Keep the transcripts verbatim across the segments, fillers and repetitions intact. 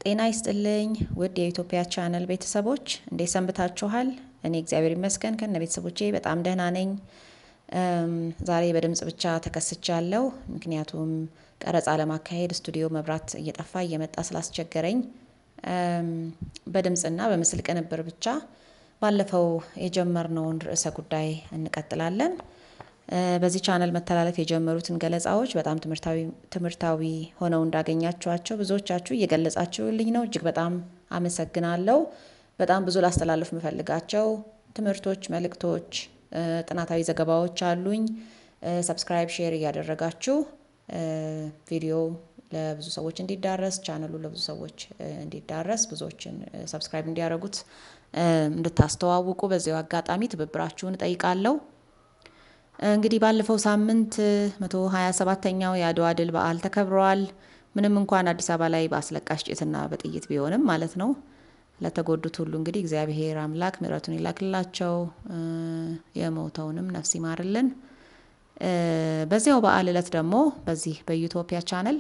ጤና ይስጥልኝ ውድ የኢትዮጵያ ቻናል ቤተሰቦች እንዴት ሰንብታችኋል? እኔ እግዚአብሔር ይመስገን ከነ ቤተሰቦቼ በጣም ደህና ነኝ። ዛሬ በድምጽ ብቻ ተከስቻለሁ ምክንያቱም ቀረጻ ለማካሄድ ስቱዲዮ መብራት እየጠፋ እየመጣ ስላስቸገረኝ በድምጽና በምስል ቅንብር ብቻ ባለፈው የጀመርነውን ርዕሰ ጉዳይ እንቀጥላለን። በዚህ ቻናል መተላለፍ የጀመሩትን ገለጻዎች በጣም ትምርታዊ ትምርታዊ ሆነው እንዳገኛችኋቸው ብዙዎቻችሁ እየገለጻችሁልኝ ነው እጅግ በጣም አመሰግናለሁ። በጣም ብዙ ላስተላልፍ መፈልጋቸው ትምርቶች መልእክቶች ጥናታዊ ዘገባዎች አሉኝ። ሰብስክራይብ ሼር ያደረጋችሁ ቪዲዮ ለብዙ ሰዎች እንዲዳረስ ቻናሉ ለብዙ ሰዎች እንዲዳረስ ብዙዎችን ሰብስክራይብ እንዲያደርጉት እንድታስተዋውቁ በዚያው አጋጣሚ ትብብራችሁን ጠይቃለሁ። እንግዲህ ባለፈው ሳምንት መቶ ሃያ ሰባተኛው የአድዋ ድል በዓል ተከብሯል። ምንም እንኳን አዲስ አበባ ላይ በአስለቃሽ ጭትና በጥይት ቢሆንም ማለት ነው። ለተጎዱት ሁሉ እንግዲህ እግዚአብሔር አምላክ ምሕረቱን ይላክላቸው የሞተውንም ነፍስ ይማርልን። በዚያው በዓል ዕለት ደግሞ በዚህ በዩቶፒያ ቻናል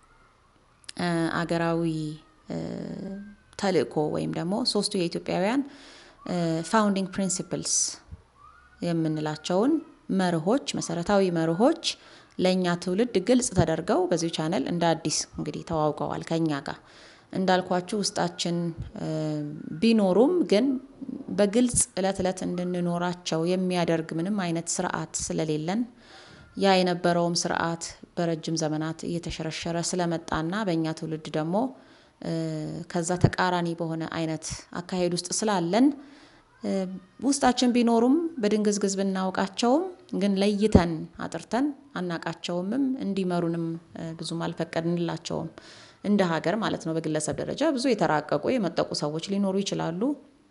አገራዊ ተልእኮ ወይም ደግሞ ሶስቱ የኢትዮጵያውያን ፋውንዲንግ ፕሪንሲፕልስ የምንላቸውን መርሆች መሰረታዊ መርሆች ለኛ ትውልድ ግልጽ ተደርገው በዚህ ቻናል እንደ አዲስ እንግዲህ ተዋውቀዋል ከኛ ጋር እንዳልኳችሁ ውስጣችን ቢኖሩም ግን በግልጽ እለት እለት እንድንኖራቸው የሚያደርግ ምንም አይነት ስርዓት ስለሌለን ያ የነበረውም ስርዓት በረጅም ዘመናት እየተሸረሸረ ስለመጣና በእኛ ትውልድ ደግሞ ከዛ ተቃራኒ በሆነ አይነት አካሄድ ውስጥ ስላለን ውስጣችን ቢኖሩም በድንግዝግዝ ብናውቃቸውም ግን ለይተን አጥርተን አናቃቸውም እንዲመሩንም ብዙም አልፈቀድንላቸውም እንደ ሀገር ማለት ነው። በግለሰብ ደረጃ ብዙ የተራቀቁ የመጠቁ ሰዎች ሊኖሩ ይችላሉ።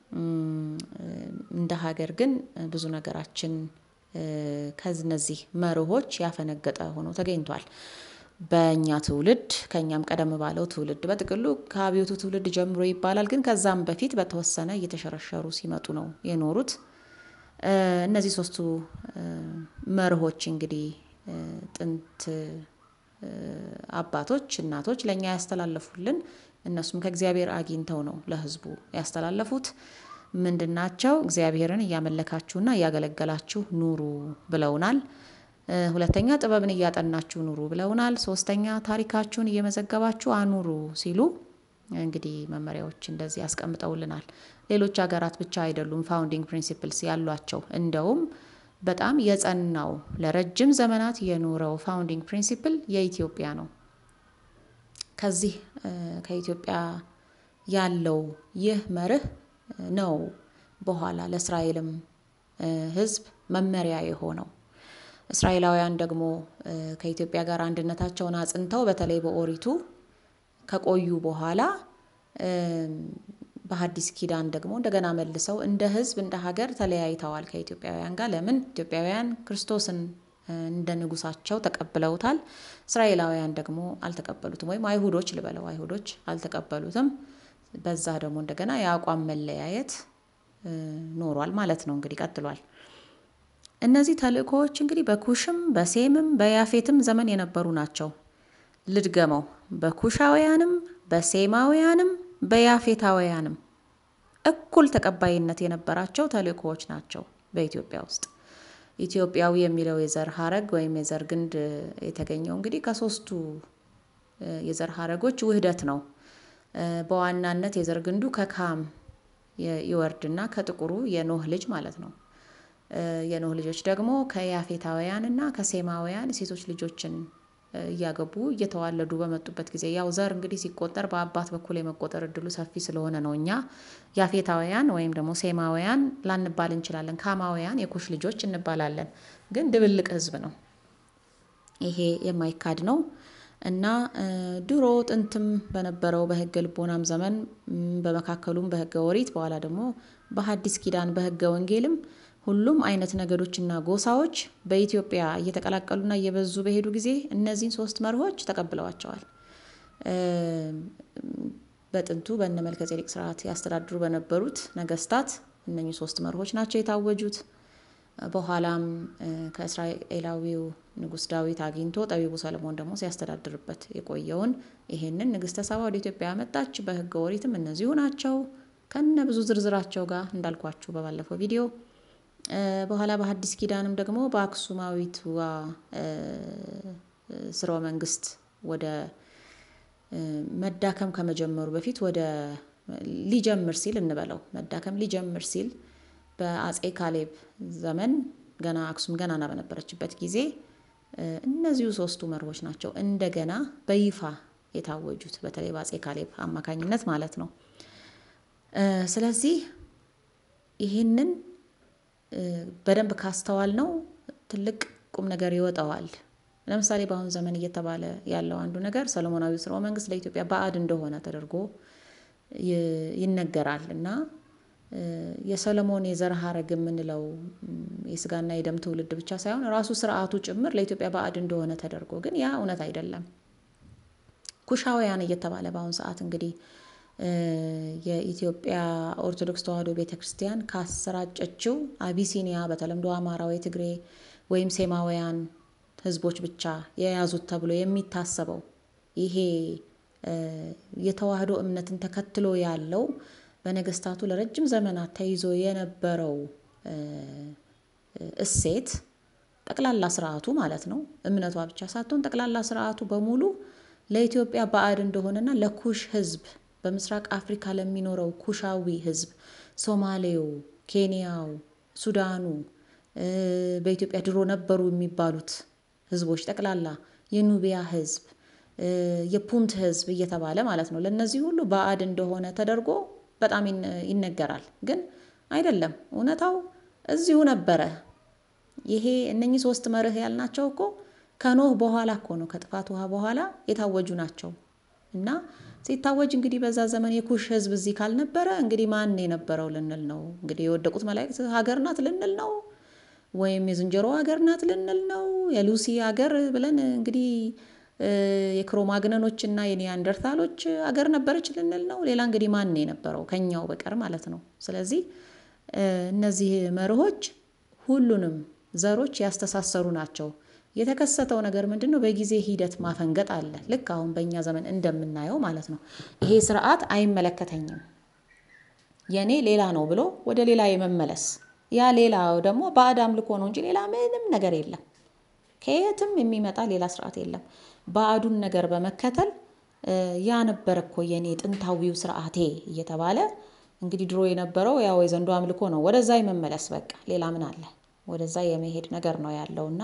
እንደ ሀገር ግን ብዙ ነገራችን ከነዚህ መርሆች ያፈነገጠ ሆኖ ተገኝቷል። በእኛ ትውልድ ከኛም ቀደም ባለው ትውልድ በጥቅሉ ከአብዮቱ ትውልድ ጀምሮ ይባላል ግን ከዛም በፊት በተወሰነ እየተሸረሸሩ ሲመጡ ነው የኖሩት። እነዚህ ሶስቱ መርሆች እንግዲህ ጥንት አባቶች እናቶች ለኛ ያስተላለፉልን እነሱም ከእግዚአብሔር አግኝተው ነው ለህዝቡ ያስተላለፉት ምንድናቸው? እግዚአብሔርን እያመለካችሁና እያገለገላችሁ ኑሩ ብለውናል። ሁለተኛ ጥበብን እያጠናችሁ ኑሩ ብለውናል። ሶስተኛ ታሪካችሁን እየመዘገባችሁ አኑሩ ሲሉ እንግዲህ መመሪያዎች እንደዚህ ያስቀምጠውልናል። ሌሎች ሀገራት ብቻ አይደሉም ፋውንዲንግ ፕሪንሲፕልስ ያሏቸው እንደውም በጣም የጸናው ለረጅም ዘመናት የኖረው ፋውንዲንግ ፕሪንሲፕል የኢትዮጵያ ነው። ከዚህ ከኢትዮጵያ ያለው ይህ መርህ ነው በኋላ ለእስራኤልም ህዝብ መመሪያ የሆነው። እስራኤላውያን ደግሞ ከኢትዮጵያ ጋር አንድነታቸውን አጽንተው በተለይ በኦሪቱ ከቆዩ በኋላ በሐዲስ ኪዳን ደግሞ እንደገና መልሰው እንደ ህዝብ እንደ ሀገር ተለያይተዋል ከኢትዮጵያውያን ጋር ለምን ኢትዮጵያውያን ክርስቶስን እንደ ንጉሳቸው ተቀብለውታል። እስራኤላውያን ደግሞ አልተቀበሉትም ወይም አይሁዶች ልበለው አይሁዶች አልተቀበሉትም። በዛ ደግሞ እንደገና ያቋም መለያየት ኖሯል ማለት ነው እንግዲህ ቀጥሏል። እነዚህ ተልእኮዎች እንግዲህ በኩሽም በሴምም በያፌትም ዘመን የነበሩ ናቸው። ልድገመው በኩሻውያንም በሴማውያንም በያፌታውያንም እኩል ተቀባይነት የነበራቸው ተልእኮዎች ናቸው በኢትዮጵያ ውስጥ። ኢትዮጵያዊ የሚለው የዘር ሐረግ ወይም የዘር ግንድ የተገኘው እንግዲህ ከሶስቱ የዘር ሐረጎች ውህደት ነው። በዋናነት የዘር ግንዱ ከካም ይወርድና ከጥቁሩ የኖህ ልጅ ማለት ነው። የኖህ ልጆች ደግሞ ከያፌታውያንና ከሴማውያን ሴቶች ልጆችን እያገቡ እየተዋለዱ በመጡበት ጊዜ ያው ዘር እንግዲህ ሲቆጠር በአባት በኩል የመቆጠር እድሉ ሰፊ ስለሆነ ነው እኛ ያፌታውያን ወይም ደግሞ ሴማውያን ላንባል እንችላለን ካማውያን የኩሽ ልጆች እንባላለን ግን ድብልቅ ህዝብ ነው። ይሄ የማይካድ ነው እና ድሮ ጥንትም በነበረው በህገ ልቦናም ዘመን በመካከሉም በህገ ኦሪት በኋላ ደግሞ በሐዲስ ኪዳን በህገ ወንጌልም ሁሉም አይነት ነገዶችና ጎሳዎች በኢትዮጵያ እየተቀላቀሉና እየበዙ በሄዱ ጊዜ እነዚህን ሶስት መርሆች ተቀብለዋቸዋል። በጥንቱ በእነ መልከጼዴቅ ስርዓት ያስተዳድሩ በነበሩት ነገስታት እነኚህ ሶስት መርሆች ናቸው የታወጁት። በኋላም ከእስራኤላዊው ንጉስ ዳዊት አግኝቶ ጠቢቡ ሰለሞን ደግሞ ሲያስተዳድርበት የቆየውን ይሄንን ንግስተ ሳባ ወደ ኢትዮጵያ መጣች። በሕገ ኦሪትም እነዚሁ ናቸው ከነ ብዙ ዝርዝራቸው ጋር እንዳልኳችሁ በባለፈው ቪዲዮ። በኋላ በሐዲስ ኪዳንም ደግሞ በአክሱማዊቷ ስርወ መንግስት ወደ መዳከም ከመጀመሩ በፊት ወደ ሊጀምር ሲል እንበለው መዳከም ሊጀምር ሲል በአጼ ካሌብ ዘመን ገና አክሱም ገናና በነበረችበት ጊዜ እነዚሁ ሶስቱ መርሆች ናቸው እንደገና በይፋ የታወጁት በተለይ በአጼ ካሌብ አማካኝነት ማለት ነው። ስለዚህ ይሄንን በደንብ ካስተዋል ነው ትልቅ ቁም ነገር ይወጣዋል። ለምሳሌ በአሁን ዘመን እየተባለ ያለው አንዱ ነገር ሰሎሞናዊ ስርወ መንግስት ለኢትዮጵያ ባዕድ እንደሆነ ተደርጎ ይነገራል እና የሰሎሞን የዘር ሐረግ የምንለው የስጋና የደም ትውልድ ብቻ ሳይሆን ራሱ ስርዓቱ ጭምር ለኢትዮጵያ ባዕድ እንደሆነ ተደርጎ ግን ያ እውነት አይደለም። ኩሻውያን እየተባለ በአሁን ሰዓት እንግዲህ የኢትዮጵያ ኦርቶዶክስ ተዋሕዶ ቤተክርስቲያን ካሰራጨችው አቢሲኒያ በተለምዶ አማራዊ ትግሬ ወይም ሴማውያን ህዝቦች ብቻ የያዙት ተብሎ የሚታሰበው ይሄ የተዋሕዶ እምነትን ተከትሎ ያለው በነገስታቱ ለረጅም ዘመናት ተይዞ የነበረው እሴት ጠቅላላ ስርዓቱ ማለት ነው እምነቷ ብቻ ሳትሆን ጠቅላላ ስርዓቱ በሙሉ ለኢትዮጵያ ባዕድ እንደሆነና ለኩሽ ህዝብ በምስራቅ አፍሪካ ለሚኖረው ኩሻዊ ህዝብ ሶማሌው፣ ኬንያው፣ ሱዳኑ በኢትዮጵያ ድሮ ነበሩ የሚባሉት ህዝቦች ጠቅላላ የኑቢያ ህዝብ የፑንት ህዝብ እየተባለ ማለት ነው ለነዚህ ሁሉ ባዕድ እንደሆነ ተደርጎ በጣም ይነገራል። ግን አይደለም እውነታው እዚሁ ነበረ። ይሄ እነኚህ ሶስት መርህ ያልናቸው እኮ ከኖህ በኋላ እኮ ነው ከጥፋት ውሃ በኋላ የታወጁ ናቸው። እና ሲታወጅ እንግዲህ በዛ ዘመን የኩሽ ህዝብ እዚህ ካልነበረ እንግዲህ ማን የነበረው ልንል ነው? እንግዲህ የወደቁት መላእክት ሀገር ናት ልንል ነው ወይም የዝንጀሮ ሀገር ናት ልንል ነው? የሉሲ ሀገር ብለን እንግዲህ የክሮማግነኖችና የኒያንደርታሎች ሀገር ነበረች ልንል ነው? ሌላ እንግዲህ ማን የነበረው ከኛው በቀር ማለት ነው። ስለዚህ እነዚህ መርሆች ሁሉንም ዘሮች ያስተሳሰሩ ናቸው። የተከሰተው ነገር ምንድነው? በጊዜ ሂደት ማፈንገጥ አለ። ልክ አሁን በእኛ ዘመን እንደምናየው ማለት ነው። ይሄ ስርዓት አይመለከተኝም የኔ ሌላ ነው ብሎ ወደ ሌላ የመመለስ ያ ሌላው ደግሞ ባዕድ አምልኮ ነው እንጂ ሌላ ምንም ነገር የለም። ከየትም የሚመጣ ሌላ ስርዓት የለም። ባዕዱን ነገር በመከተል ያ ነበር እኮ የኔ ጥንታዊው ስርዓቴ እየተባለ እንግዲህ ድሮ የነበረው ያው የዘንዶ አምልኮ ነው ወደዛ የመመለስ በቃ ሌላ ምን አለ? ወደዛ የመሄድ ነገር ነው ያለውና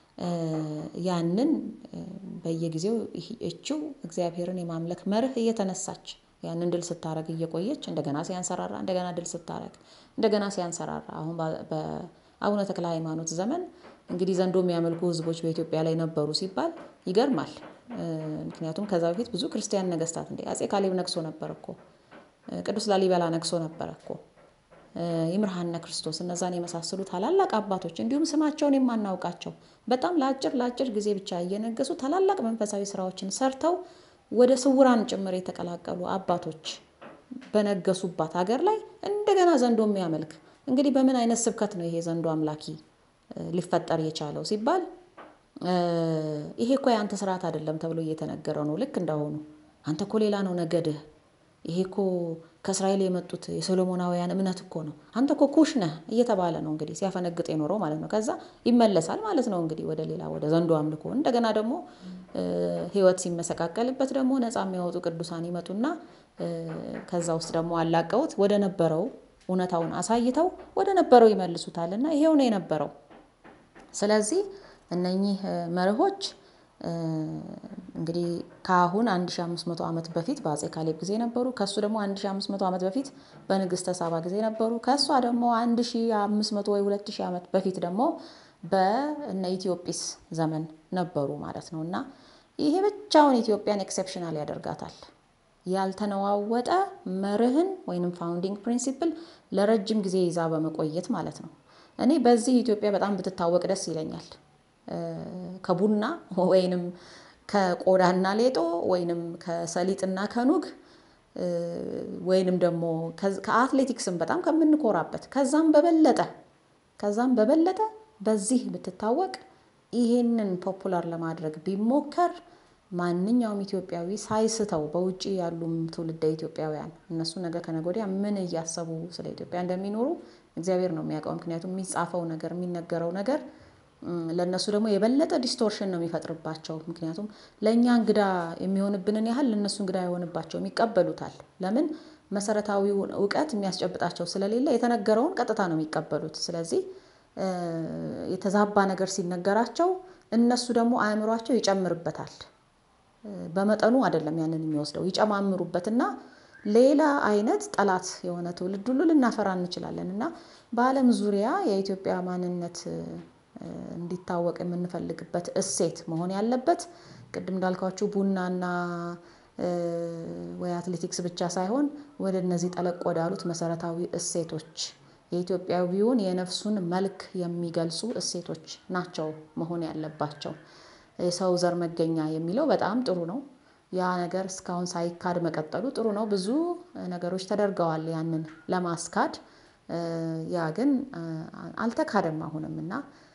ያንን በየጊዜው እቺው እግዚአብሔርን የማምለክ መርህ እየተነሳች ያንን ድል ስታረግ እየቆየች እንደገና ሲያንሰራራ እንደገና ድል ስታረግ እንደገና ሲያንሰራራ አሁን በአቡነ ተክለ ሃይማኖት ዘመን እንግዲህ ዘንዶ የሚያመልኩ ህዝቦች በኢትዮጵያ ላይ ነበሩ ሲባል ይገርማል። ምክንያቱም ከዛ በፊት ብዙ ክርስቲያን ነገስታት እንደ አጼ ካሌብ ነግሶ ነበር እኮ ቅዱስ ላሊበላ ነግሶ ነበር እኮ ይምርሃነ ክርስቶስ እነዛን የመሳሰሉ ታላላቅ አባቶች እንዲሁም ስማቸውን የማናውቃቸው በጣም ለአጭር ለአጭር ጊዜ ብቻ እየነገሱ ታላላቅ መንፈሳዊ ስራዎችን ሰርተው ወደ ስውራን ጭምር የተቀላቀሉ አባቶች በነገሱባት ሀገር ላይ እንደገና ዘንዶ የሚያመልክ እንግዲህ በምን አይነት ስብከት ነው ይሄ ዘንዶ አምላኪ ሊፈጠር የቻለው ሲባል ይሄ እኮ ያንተ ስርዓት አይደለም ተብሎ እየተነገረው ነው። ልክ እንደሆኑ አንተ እኮ ሌላ ነው ነገድህ ይሄ እኮ ከእስራኤል የመጡት የሶሎሞናውያን እምነት እኮ ነው አንተ እኮ ኩሽ ነህ እየተባለ ነው እንግዲህ ሲያፈነግጥ የኖረው ማለት ነው። ከዛ ይመለሳል ማለት ነው እንግዲህ ወደ ሌላ ወደ ዘንዶ አምልኮ እንደገና ደግሞ ህይወት ሲመሰቃቀልበት ደግሞ ነፃ የሚያወጡ ቅዱሳን ይመጡና ከዛ ውስጥ ደግሞ አላቀውት ወደ ነበረው እውነታውን አሳይተው ወደ ነበረው ይመልሱታልና ይሄው ነው የነበረው። ስለዚህ እነኚህ መርሆች እንግዲህ ከአሁን አንድ ሺህ አምስት መቶ ዓመት በፊት በአጼ ካሌብ ጊዜ ነበሩ። ከሱ ደግሞ አንድ ሺህ አምስት መቶ ዓመት በፊት በንግስተ ሳባ ጊዜ ነበሩ። ከሷ ደግሞ አንድ ሺህ አምስት መቶ ወይ ሁለት ሺህ ዓመት በፊት ደግሞ በእነ ኢትዮጵስ ዘመን ነበሩ ማለት ነውና ይሄ ብቻውን ኢትዮጵያን ኤክሰፕሽናል ያደርጋታል። ያልተነዋወጠ መርህን ወይንም ፋውንዲንግ ፕሪንሲፕል ለረጅም ጊዜ ይዛ በመቆየት ማለት ነው። እኔ በዚህ ኢትዮጵያ በጣም ብትታወቅ ደስ ይለኛል። ከቡና ወይንም ከቆዳና ሌጦ ወይንም ከሰሊጥና ከኑግ ወይንም ደግሞ ከአትሌቲክስም በጣም ከምንኮራበት ከዛም በበለጠ ከዛም በበለጠ በዚህ ብትታወቅ ይሄንን ፖፑላር ለማድረግ ቢሞከር ማንኛውም ኢትዮጵያዊ ሳይስተው በውጪ ያሉም ትውልደ ኢትዮጵያውያን እነሱ ነገ ከነገ ወዲያ ምን እያሰቡ ስለ ኢትዮጵያ እንደሚኖሩ እግዚአብሔር ነው የሚያውቀው ምክንያቱም የሚጻፈው ነገር የሚነገረው ነገር ለነሱ ደግሞ የበለጠ ዲስቶርሽን ነው የሚፈጥርባቸው ምክንያቱም ለኛ እንግዳ የሚሆንብንን ያህል ለነሱ እንግዳ አይሆንባቸውም ይቀበሉታል ለምን መሰረታዊው ዕውቀት የሚያስጨብጣቸው ስለሌለ የተነገረውን ቀጥታ ነው የሚቀበሉት ስለዚህ የተዛባ ነገር ሲነገራቸው እነሱ ደግሞ አእምሯቸው ይጨምርበታል በመጠኑ አይደለም ያንን የሚወስደው ይጨማምሩበትና ሌላ አይነት ጠላት የሆነ ትውልድ ሁሉ ልናፈራ እንችላለንና በአለም ዙሪያ የኢትዮጵያ ማንነት እንዲታወቅ የምንፈልግበት እሴት መሆን ያለበት ቅድም እንዳልኳችሁ ቡናና ወይ አትሌቲክስ ብቻ ሳይሆን ወደ እነዚህ ጠለቅ ወዳሉት መሰረታዊ እሴቶች የኢትዮጵያዊውን የነፍሱን መልክ የሚገልጹ እሴቶች ናቸው መሆን ያለባቸው የሰው ዘር መገኛ የሚለው በጣም ጥሩ ነው ያ ነገር እስካሁን ሳይካድ መቀጠሉ ጥሩ ነው ብዙ ነገሮች ተደርገዋል ያንን ለማስካድ ያ ግን አልተካደም አሁንምና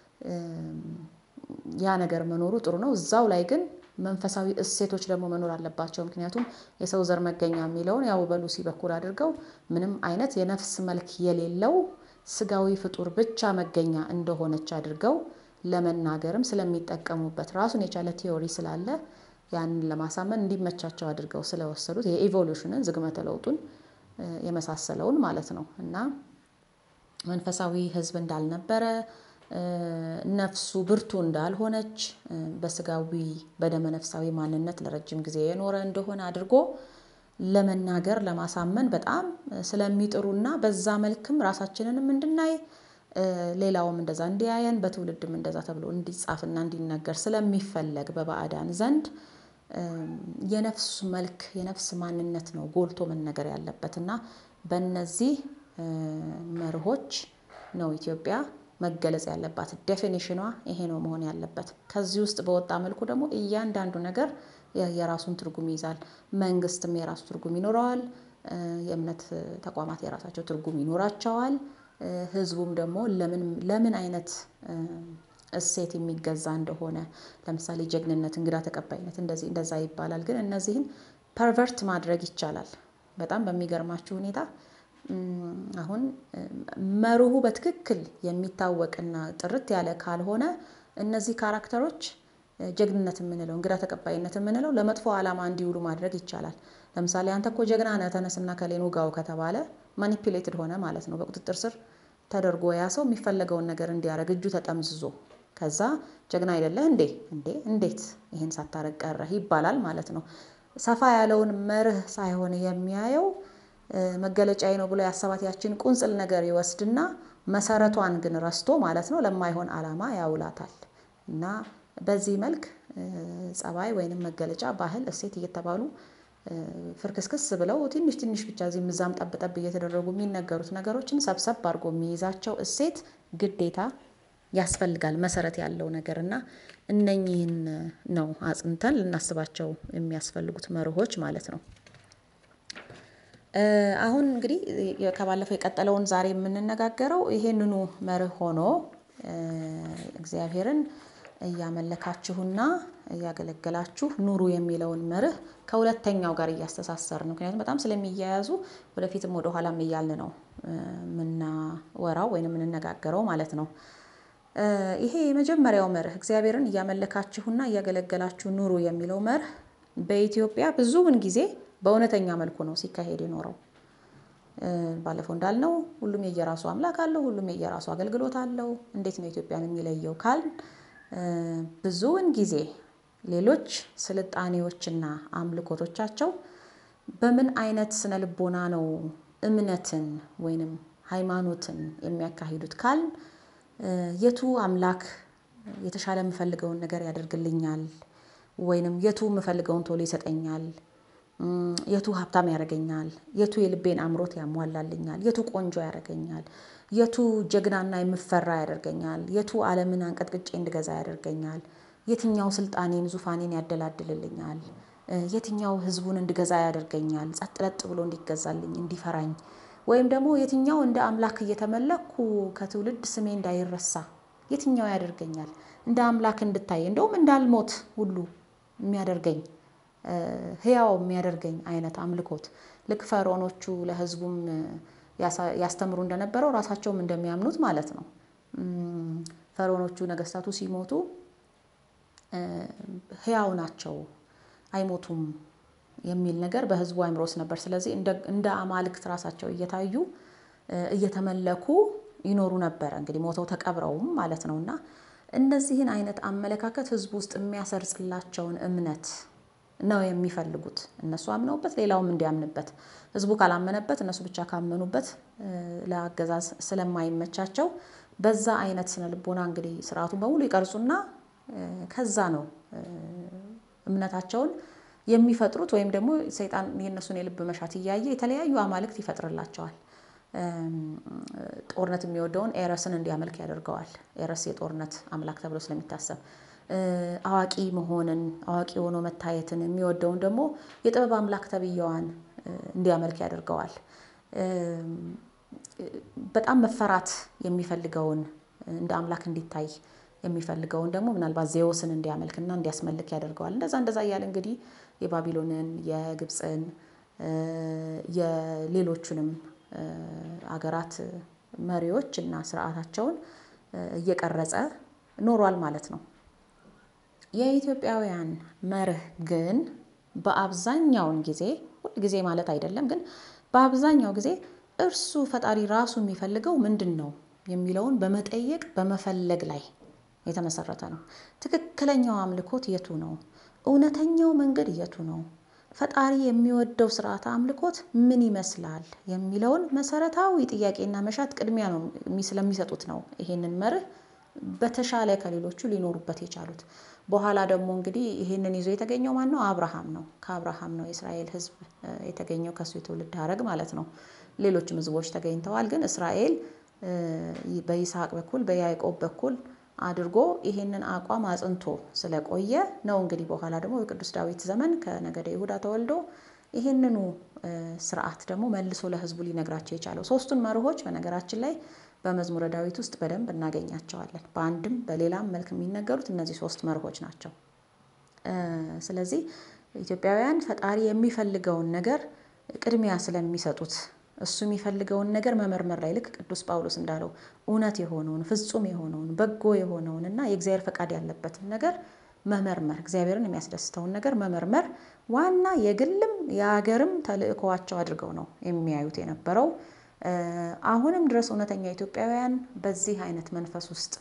ያ ነገር መኖሩ ጥሩ ነው እዛው ላይ ግን መንፈሳዊ እሴቶች ደግሞ መኖር አለባቸው ምክንያቱም የሰው ዘር መገኛ የሚለውን ያው በሉሲ በኩል አድርገው ምንም አይነት የነፍስ መልክ የሌለው ስጋዊ ፍጡር ብቻ መገኛ እንደሆነች አድርገው ለመናገርም ስለሚጠቀሙበት ራሱን የቻለ ቲዮሪ ስላለ ያንን ለማሳመን እንዲመቻቸው አድርገው ስለወሰዱት የኢቮሉሽንን ዝግመተ ለውጡን የመሳሰለውን ማለት ነው እና መንፈሳዊ ህዝብ እንዳልነበረ ነፍሱ ብርቱ እንዳልሆነች በስጋዊ በደመ ነፍሳዊ ማንነት ለረጅም ጊዜ የኖረ እንደሆነ አድርጎ ለመናገር ለማሳመን በጣም ስለሚጥሩና በዛ መልክም ራሳችንንም እንድናይ ሌላውም እንደዛ እንዲያየን በትውልድም እንደዛ ተብሎ እንዲጻፍና እንዲነገር ስለሚፈለግ በባዕዳን ዘንድ የነፍስ መልክ የነፍስ ማንነት ነው ጎልቶ መነገር ያለበትና በእነዚህ መርሆች ነው ኢትዮጵያ መገለጽ ያለባት ዴፊኒሽኗ ይሄ ነው መሆን ያለበት ከዚህ ውስጥ በወጣ መልኩ ደግሞ እያንዳንዱ ነገር የራሱን ትርጉም ይዛል መንግስትም የራሱ ትርጉም ይኖረዋል የእምነት ተቋማት የራሳቸው ትርጉም ይኖራቸዋል ህዝቡም ደግሞ ለምን ለምን አይነት እሴት የሚገዛ እንደሆነ ለምሳሌ ጀግንነት እንግዳ ተቀባይነት እንደዚህ እንደዛ ይባላል ግን እነዚህን ፐርቨርት ማድረግ ይቻላል በጣም በሚገርማችሁ ሁኔታ አሁን መርሁ በትክክል የሚታወቅና ጥርት ያለ ካልሆነ እነዚህ ካራክተሮች ጀግንነት የምንለው እንግዳ ተቀባይነት የምንለው ለመጥፎ ዓላማ እንዲውሉ ማድረግ ይቻላል ለምሳሌ አንተ እኮ ጀግና ነህ ተነስና ከሌኑ ጋው ከተባለ ማኒፑሌትድ ሆነ ማለት ነው በቁጥጥር ስር ተደርጎ ያ ሰው የሚፈልገውን ነገር እንዲያረግ እጁ ተጠምዝዞ ከዛ ጀግና አይደለህ እንዴ እንዴ እንዴት ይሄን ሳታረግ ቀረህ ይባላል ማለት ነው ሰፋ ያለውን መርህ ሳይሆን የሚያየው መገለጫዬ ነው ብሎ ያሰባት ያችን ቁንጽል ነገር ይወስድና መሰረቷን ግን ረስቶ ማለት ነው ለማይሆን ዓላማ ያውላታል እና በዚህ መልክ ጸባይ ወይንም መገለጫ ባህል እሴት እየተባሉ ፍርክስክስ ብለው ትንሽ ትንሽ ብቻ እዚህም እዛም ጠብጠብ እየተደረጉ የሚነገሩት ነገሮችን ሰብሰብ አድርጎ የሚይዛቸው እሴት ግዴታ ያስፈልጋል መሰረት ያለው ነገርና እነኚህን ነው አጽንተን ልናስባቸው የሚያስፈልጉት መርሆች ማለት ነው አሁን እንግዲህ ከባለፈው የቀጠለውን ዛሬ የምንነጋገረው ይሄንኑ መርህ ሆኖ እግዚአብሔርን እያመለካችሁና እያገለገላችሁ ኑሩ የሚለውን መርህ ከሁለተኛው ጋር እያስተሳሰርን ምክንያቱም በጣም ስለሚያያዙ ወደፊትም ወደ ኋላም እያልን ነው ምንና ወራው ወይንም እንነጋገረው ማለት ነው ይሄ የመጀመሪያው መርህ እግዚአብሔርን እያመለካችሁና እያገለገላችሁ ኑሩ የሚለው መርህ በኢትዮጵያ ብዙውን ጊዜ በእውነተኛ መልኩ ነው ሲካሄድ የኖረው ባለፈው እንዳልነው ሁሉም የየራሱ አምላክ አለው ሁሉም የየራሱ አገልግሎት አለው እንዴት ነው ኢትዮጵያን የሚለየው ካል ብዙውን ጊዜ ሌሎች ስልጣኔዎችና አምልኮቶቻቸው በምን አይነት ስነ ልቦና ነው እምነትን ወይንም ሃይማኖትን የሚያካሂዱት ካል የቱ አምላክ የተሻለ የምፈልገውን ነገር ያደርግልኛል ወይንም የቱ የምፈልገውን ቶሎ ይሰጠኛል የቱ ሀብታም ያረጋኛል የቱ የልቤን አምሮት ያሟላልኛል የቱ ቆንጆ ያረጋኛል የቱ ጀግናና የምፈራ ያደርገኛል የቱ ዓለምን አንቀጥቅጬ እንድገዛ ያደርገኛል የትኛው ስልጣኔን ዙፋኔን ያደላድልልኛል የትኛው ህዝቡን እንድገዛ ያደርገኛል ጸጥለጥ ብሎ እንዲገዛልኝ እንዲፈራኝ ወይም ደግሞ የትኛው እንደ አምላክ እየተመለኩ ከትውልድ ስሜ እንዳይረሳ የትኛው ያደርገኛል እንደ አምላክ እንድታይ እንደውም እንዳልሞት ሁሉ የሚያደርገኝ ህያው የሚያደርገኝ አይነት አምልኮት ልክ ፈርዖኖቹ ለህዝቡም ያስተምሩ እንደነበረው ራሳቸውም እንደሚያምኑት ማለት ነው ፈርዖኖቹ ነገስታቱ ሲሞቱ ህያው ናቸው አይሞቱም የሚል ነገር በህዝቡ አይምሮስ ነበር ስለዚህ እንደ እንደ አማልክት ራሳቸው እየታዩ እየተመለኩ ይኖሩ ነበር እንግዲህ ሞተው ተቀብረውም ማለት ነውና እነዚህን አይነት አመለካከት ህዝቡ ውስጥ የሚያሰርጽላቸውን እምነት ነው የሚፈልጉት እነሱ አምነውበት ሌላውም እንዲያምንበት ህዝቡ ካላመነበት እነሱ ብቻ ካመኑበት ለአገዛዝ ስለማይመቻቸው በዛ አይነት ስነ ልቦና እንግዲህ ስርዓቱን በሙሉ ይቀርጹና ከዛ ነው እምነታቸውን የሚፈጥሩት ወይም ደግሞ ሰይጣን የነሱን የልብ መሻት ያያየ የተለያዩ አማልክት ይፈጥርላቸዋል ጦርነት የሚወደውን ኤረስን እንዲያመልክ ያደርገዋል ኤረስ የጦርነት አምላክ ተብሎ ስለሚታሰብ አዋቂ መሆንን አዋቂ ሆኖ መታየትን የሚወደውን ደግሞ የጥበብ አምላክ ተብየዋን እንዲያመልክ ያደርገዋል በጣም መፈራት የሚፈልገውን እንደ አምላክ እንዲታይ የሚፈልገውን ደግሞ ምናልባት ዜውስን እንዲያመልክና እንዲያስመልክ ያደርገዋል እንደዛ እንደዛ ያለ እንግዲህ የባቢሎንን የግብጽን የሌሎቹንም አገራት መሪዎች እና ስርዓታቸውን እየቀረጸ ኖሯል ማለት ነው የኢትዮጵያውያን መርህ ግን በአብዛኛው ጊዜ ሁሉ ጊዜ ማለት አይደለም ግን በአብዛኛው ጊዜ እርሱ ፈጣሪ ራሱ የሚፈልገው ምንድነው የሚለውን በመጠየቅ በመፈለግ ላይ የተመሰረተ ነው ትክክለኛው አምልኮት የቱ ነው እውነተኛው መንገድ የቱ ነው ፈጣሪ የሚወደው ስርዓት አምልኮት ምን ይመስላል የሚለውን መሰረታዊ ጥያቄና መሻት ቅድሚያ ነው ስለሚሰጡት ነው ይሄንን መርህ በተሻለ ከሌሎቹ ሊኖሩበት የቻሉት በኋላ ደግሞ እንግዲህ ይሄንን ይዞ የተገኘው ማን ነው አብርሃም ነው ከአብርሃም ነው የእስራኤል ህዝብ የተገኘው ከሱ የተወለደ ሐረግ ማለት ነው ሌሎችም ህዝቦች ተገኝተዋል ግን እስራኤል በይስሐቅ በኩል በያዕቆብ በኩል አድርጎ ይሄንን አቋም አጽንቶ ስለቆየ ነው እንግዲህ በኋላ ደግሞ በቅዱስ ዳዊት ዘመን ከነገደ ይሁዳ ተወልዶ ይሄንኑ ስርዓት ደግሞ መልሶ ለህዝቡ ሊነግራቸው የቻለው ሶስቱን መርሆች በነገራችን ላይ በመዝሙረ ዳዊት ውስጥ በደንብ እናገኛቸዋለን በአንድም በሌላም መልክ የሚነገሩት እነዚህ ሶስት መርሆች ናቸው ስለዚህ ኢትዮጵያውያን ፈጣሪ የሚፈልገውን ነገር ቅድሚያ ስለሚሰጡት እሱ የሚፈልገውን ነገር መመርመር ላይ ልክ ቅዱስ ጳውሎስ እንዳለው እውነት የሆነውን ፍጹም የሆነውን በጎ የሆነውንና የእግዚአብሔር ፈቃድ ያለበትን ነገር መመርመር እግዚአብሔርን የሚያስደስተውን ነገር መመርመር ዋና የግልም የሀገርም ተልእኮዋቸው አድርገው ነው የሚያዩት የነበረው አሁንም ድረስ እውነተኛ ኢትዮጵያውያን በዚህ አይነት መንፈስ ውስጥ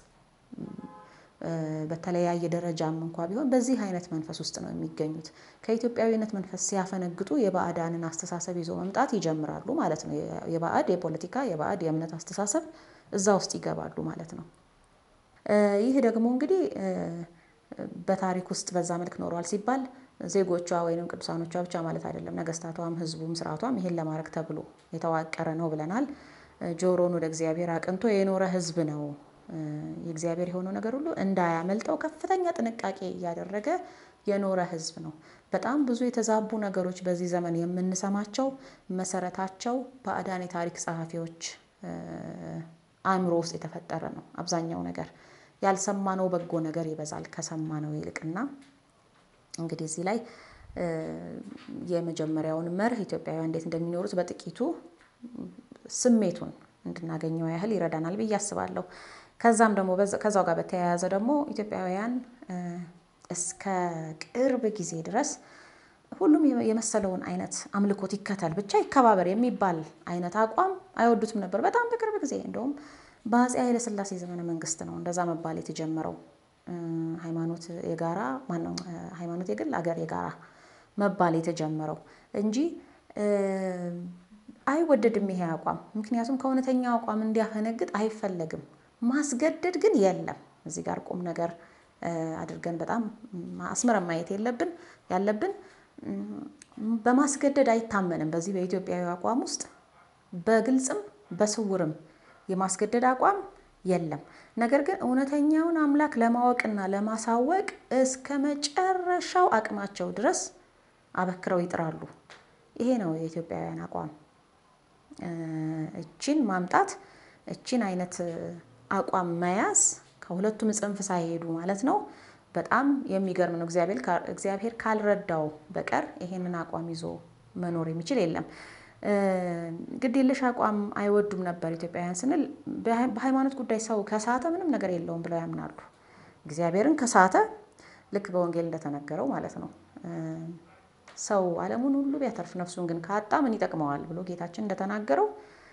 በተለያየ ደረጃም እንኳን ቢሆን በዚህ አይነት መንፈስ ውስጥ ነው የሚገኙት ከኢትዮጵያዊነት መንፈስ ሲያፈነግጡ የባዕዳንን አስተሳሰብ ይዞ መምጣት ይጀምራሉ ማለት ነው የባዕድ የፖለቲካ የባዕድ የእምነት አስተሳሰብ እዛ ውስጥ ይገባሉ ማለት ነው ይህ ደግሞ እንግዲህ በታሪክ ውስጥ በዛ መልክ ኖሯል ሲባል ዜጎቿ ወይንም ቅዱሳኖቿ ብቻ ማለት አይደለም ነገስታቷም ህዝቡም ስርዓቷም ይሄን ለማድረግ ተብሎ የተዋቀረ ነው ብለናል ጆሮን ወደ እግዚአብሔር አቅንቶ የኖረ ህዝብ ነው የእግዚአብሔር የሆነው ነገር ሁሉ እንዳያመልጠው ከፍተኛ ጥንቃቄ ያደረገ የኖረ ህዝብ ነው በጣም ብዙ የተዛቡ ነገሮች በዚህ ዘመን የምንሰማቸው መሰረታቸው ባዕዳን የታሪክ ጸሐፊዎች አእምሮ ውስጥ የተፈጠረ ነው አብዛኛው ነገር ያልሰማነው በጎ ነገር ይበዛል ከሰማነው ይልቅና እንግዲህ እዚህ ላይ የመጀመሪያውን መርህ ኢትዮጵያውያን እንዴት እንደሚኖሩት በጥቂቱ ስሜቱን እንድናገኘው ያህል ይረዳናል ብዬ አስባለሁ ከዛም ደግሞ ከዛው ጋር በተያያዘ ደግሞ ኢትዮጵያውያን እስከ ቅርብ ጊዜ ድረስ ሁሉም የመሰለውን አይነት አምልኮት ይከተል ብቻ ይከባበር የሚባል አይነት አቋም አይወዱትም ነበር በጣም በቅርብ ጊዜ እንደውም በአፄ ኃይለ ሥላሴ ዘመነ መንግስት ነው እንደዛ መባል የተጀመረው ሃይማኖት የጋራ ማነው ሃይማኖት የግል አገር የጋራ መባል የተጀመረው እንጂ አይወደድም ይሄ አቋም ምክንያቱም ከእውነተኛው አቋም እንዲያፈነግጥ አይፈልግም ማስገደድ ግን የለም እዚህ ጋር ቁም ነገር አድርገን በጣም አስመረም ማየት የለብን ያለብን በማስገደድ አይታመንም በዚህ በኢትዮጵያዊ አቋም ውስጥ በግልጽም በስውርም የማስገደድ አቋም የለም ነገር ግን እውነተኛውን አምላክ ለማወቅና ለማሳወቅ እስከ መጨረሻው አቅማቸው ድረስ አበክረው ይጥራሉ ይሄ ነው የኢትዮጵያውያን አቋም እቺን ማምጣት እቺን አይነት አቋም መያዝ ከሁለቱም ጽንፍ ሳይሄዱ ማለት ነው በጣም የሚገርም ነው እግዚአብሔር እግዚአብሔር ካልረዳው በቀር ይሄንን አቋም ይዞ መኖር የሚችል የለም ግዴለሽ አቋም አይወዱም ነበር ኢትዮጵያውያን ስንል በሃይማኖት ጉዳይ ሰው ከሳተ ምንም ነገር የለውም ብለው ያምናሉ እግዚአብሔርን ከሳተ ልክ በወንጌል እንደተነገረው ማለት ነው ሰው ዓለሙን ሁሉ ቢያተርፍ ነፍሱን ግን ካጣ ምን ይጠቅመዋል ብሎ ጌታችን እንደተናገረው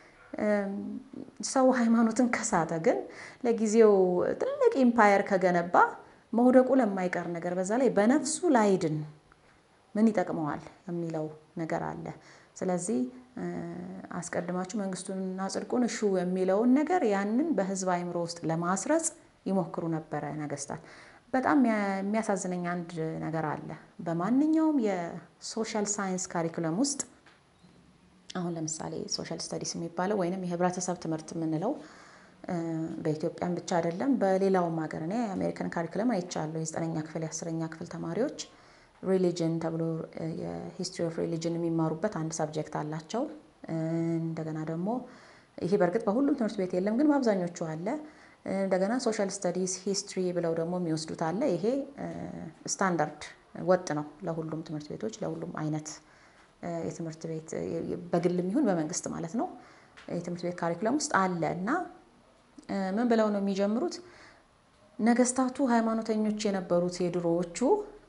ሰው ሃይማኖትን ከሳተ ግን ለጊዜው ትልቅ ኢምፓየር ከገነባ መውደቁ ለማይቀር ነገር በዛ ላይ በነፍሱ ላይድን ምን ይጠቅመዋል የሚለው ነገር አለ ስለዚህ አስቀድማችሁ መንግስቱንና ጽድቁን እሹ የሚለውን ነገር ያንን በህዝብ አይምሮ ውስጥ ለማስረጽ ይሞክሩ ነበር ነገስታት በጣም የሚያሳዝነኝ አንድ ነገር አለ በማንኛውም የሶሻል ሳይንስ ካሪኩለም ውስጥ አሁን ለምሳሌ ሶሻል ስታዲስ የሚባለው ወይንም የህብረተሰብ ትምህርት የምንለው በኢትዮጵያም ብቻ አይደለም በሌላውም ሀገር ነው የአሜሪካን ካሪኩለም አይቻለሁ የዘጠነኛ ክፍል የአስረኛ ክፍል ተማሪዎች ሪሊጅን ተብሎ የሂስትሪ ኦፍ ሪሊጅን የሚማሩበት አንድ ሰብጀክት አላቸው እንደገና ደግሞ ይሄ በርግጥ በሁሉም ትምህርት ቤት የለም ግን በአብዛኞቹ አለ እንደገና ሶሻል ስታዲስ ሂስትሪ ብለው ደግሞ የሚወስዱት አለ ይሄ ስታንዳርድ ወጥ ነው ለሁሉም ትምህርት ቤቶች ለሁሉም አይነት የትምህርት ቤት በግልም ይሁን በመንግስት ማለት ነው የትምህርት ቤት ካሪኩለም ውስጥ አለና ምን ብለው ነው የሚጀምሩት ነገስታቱ ሃይማኖተኞች የነበሩት የድሮዎቹ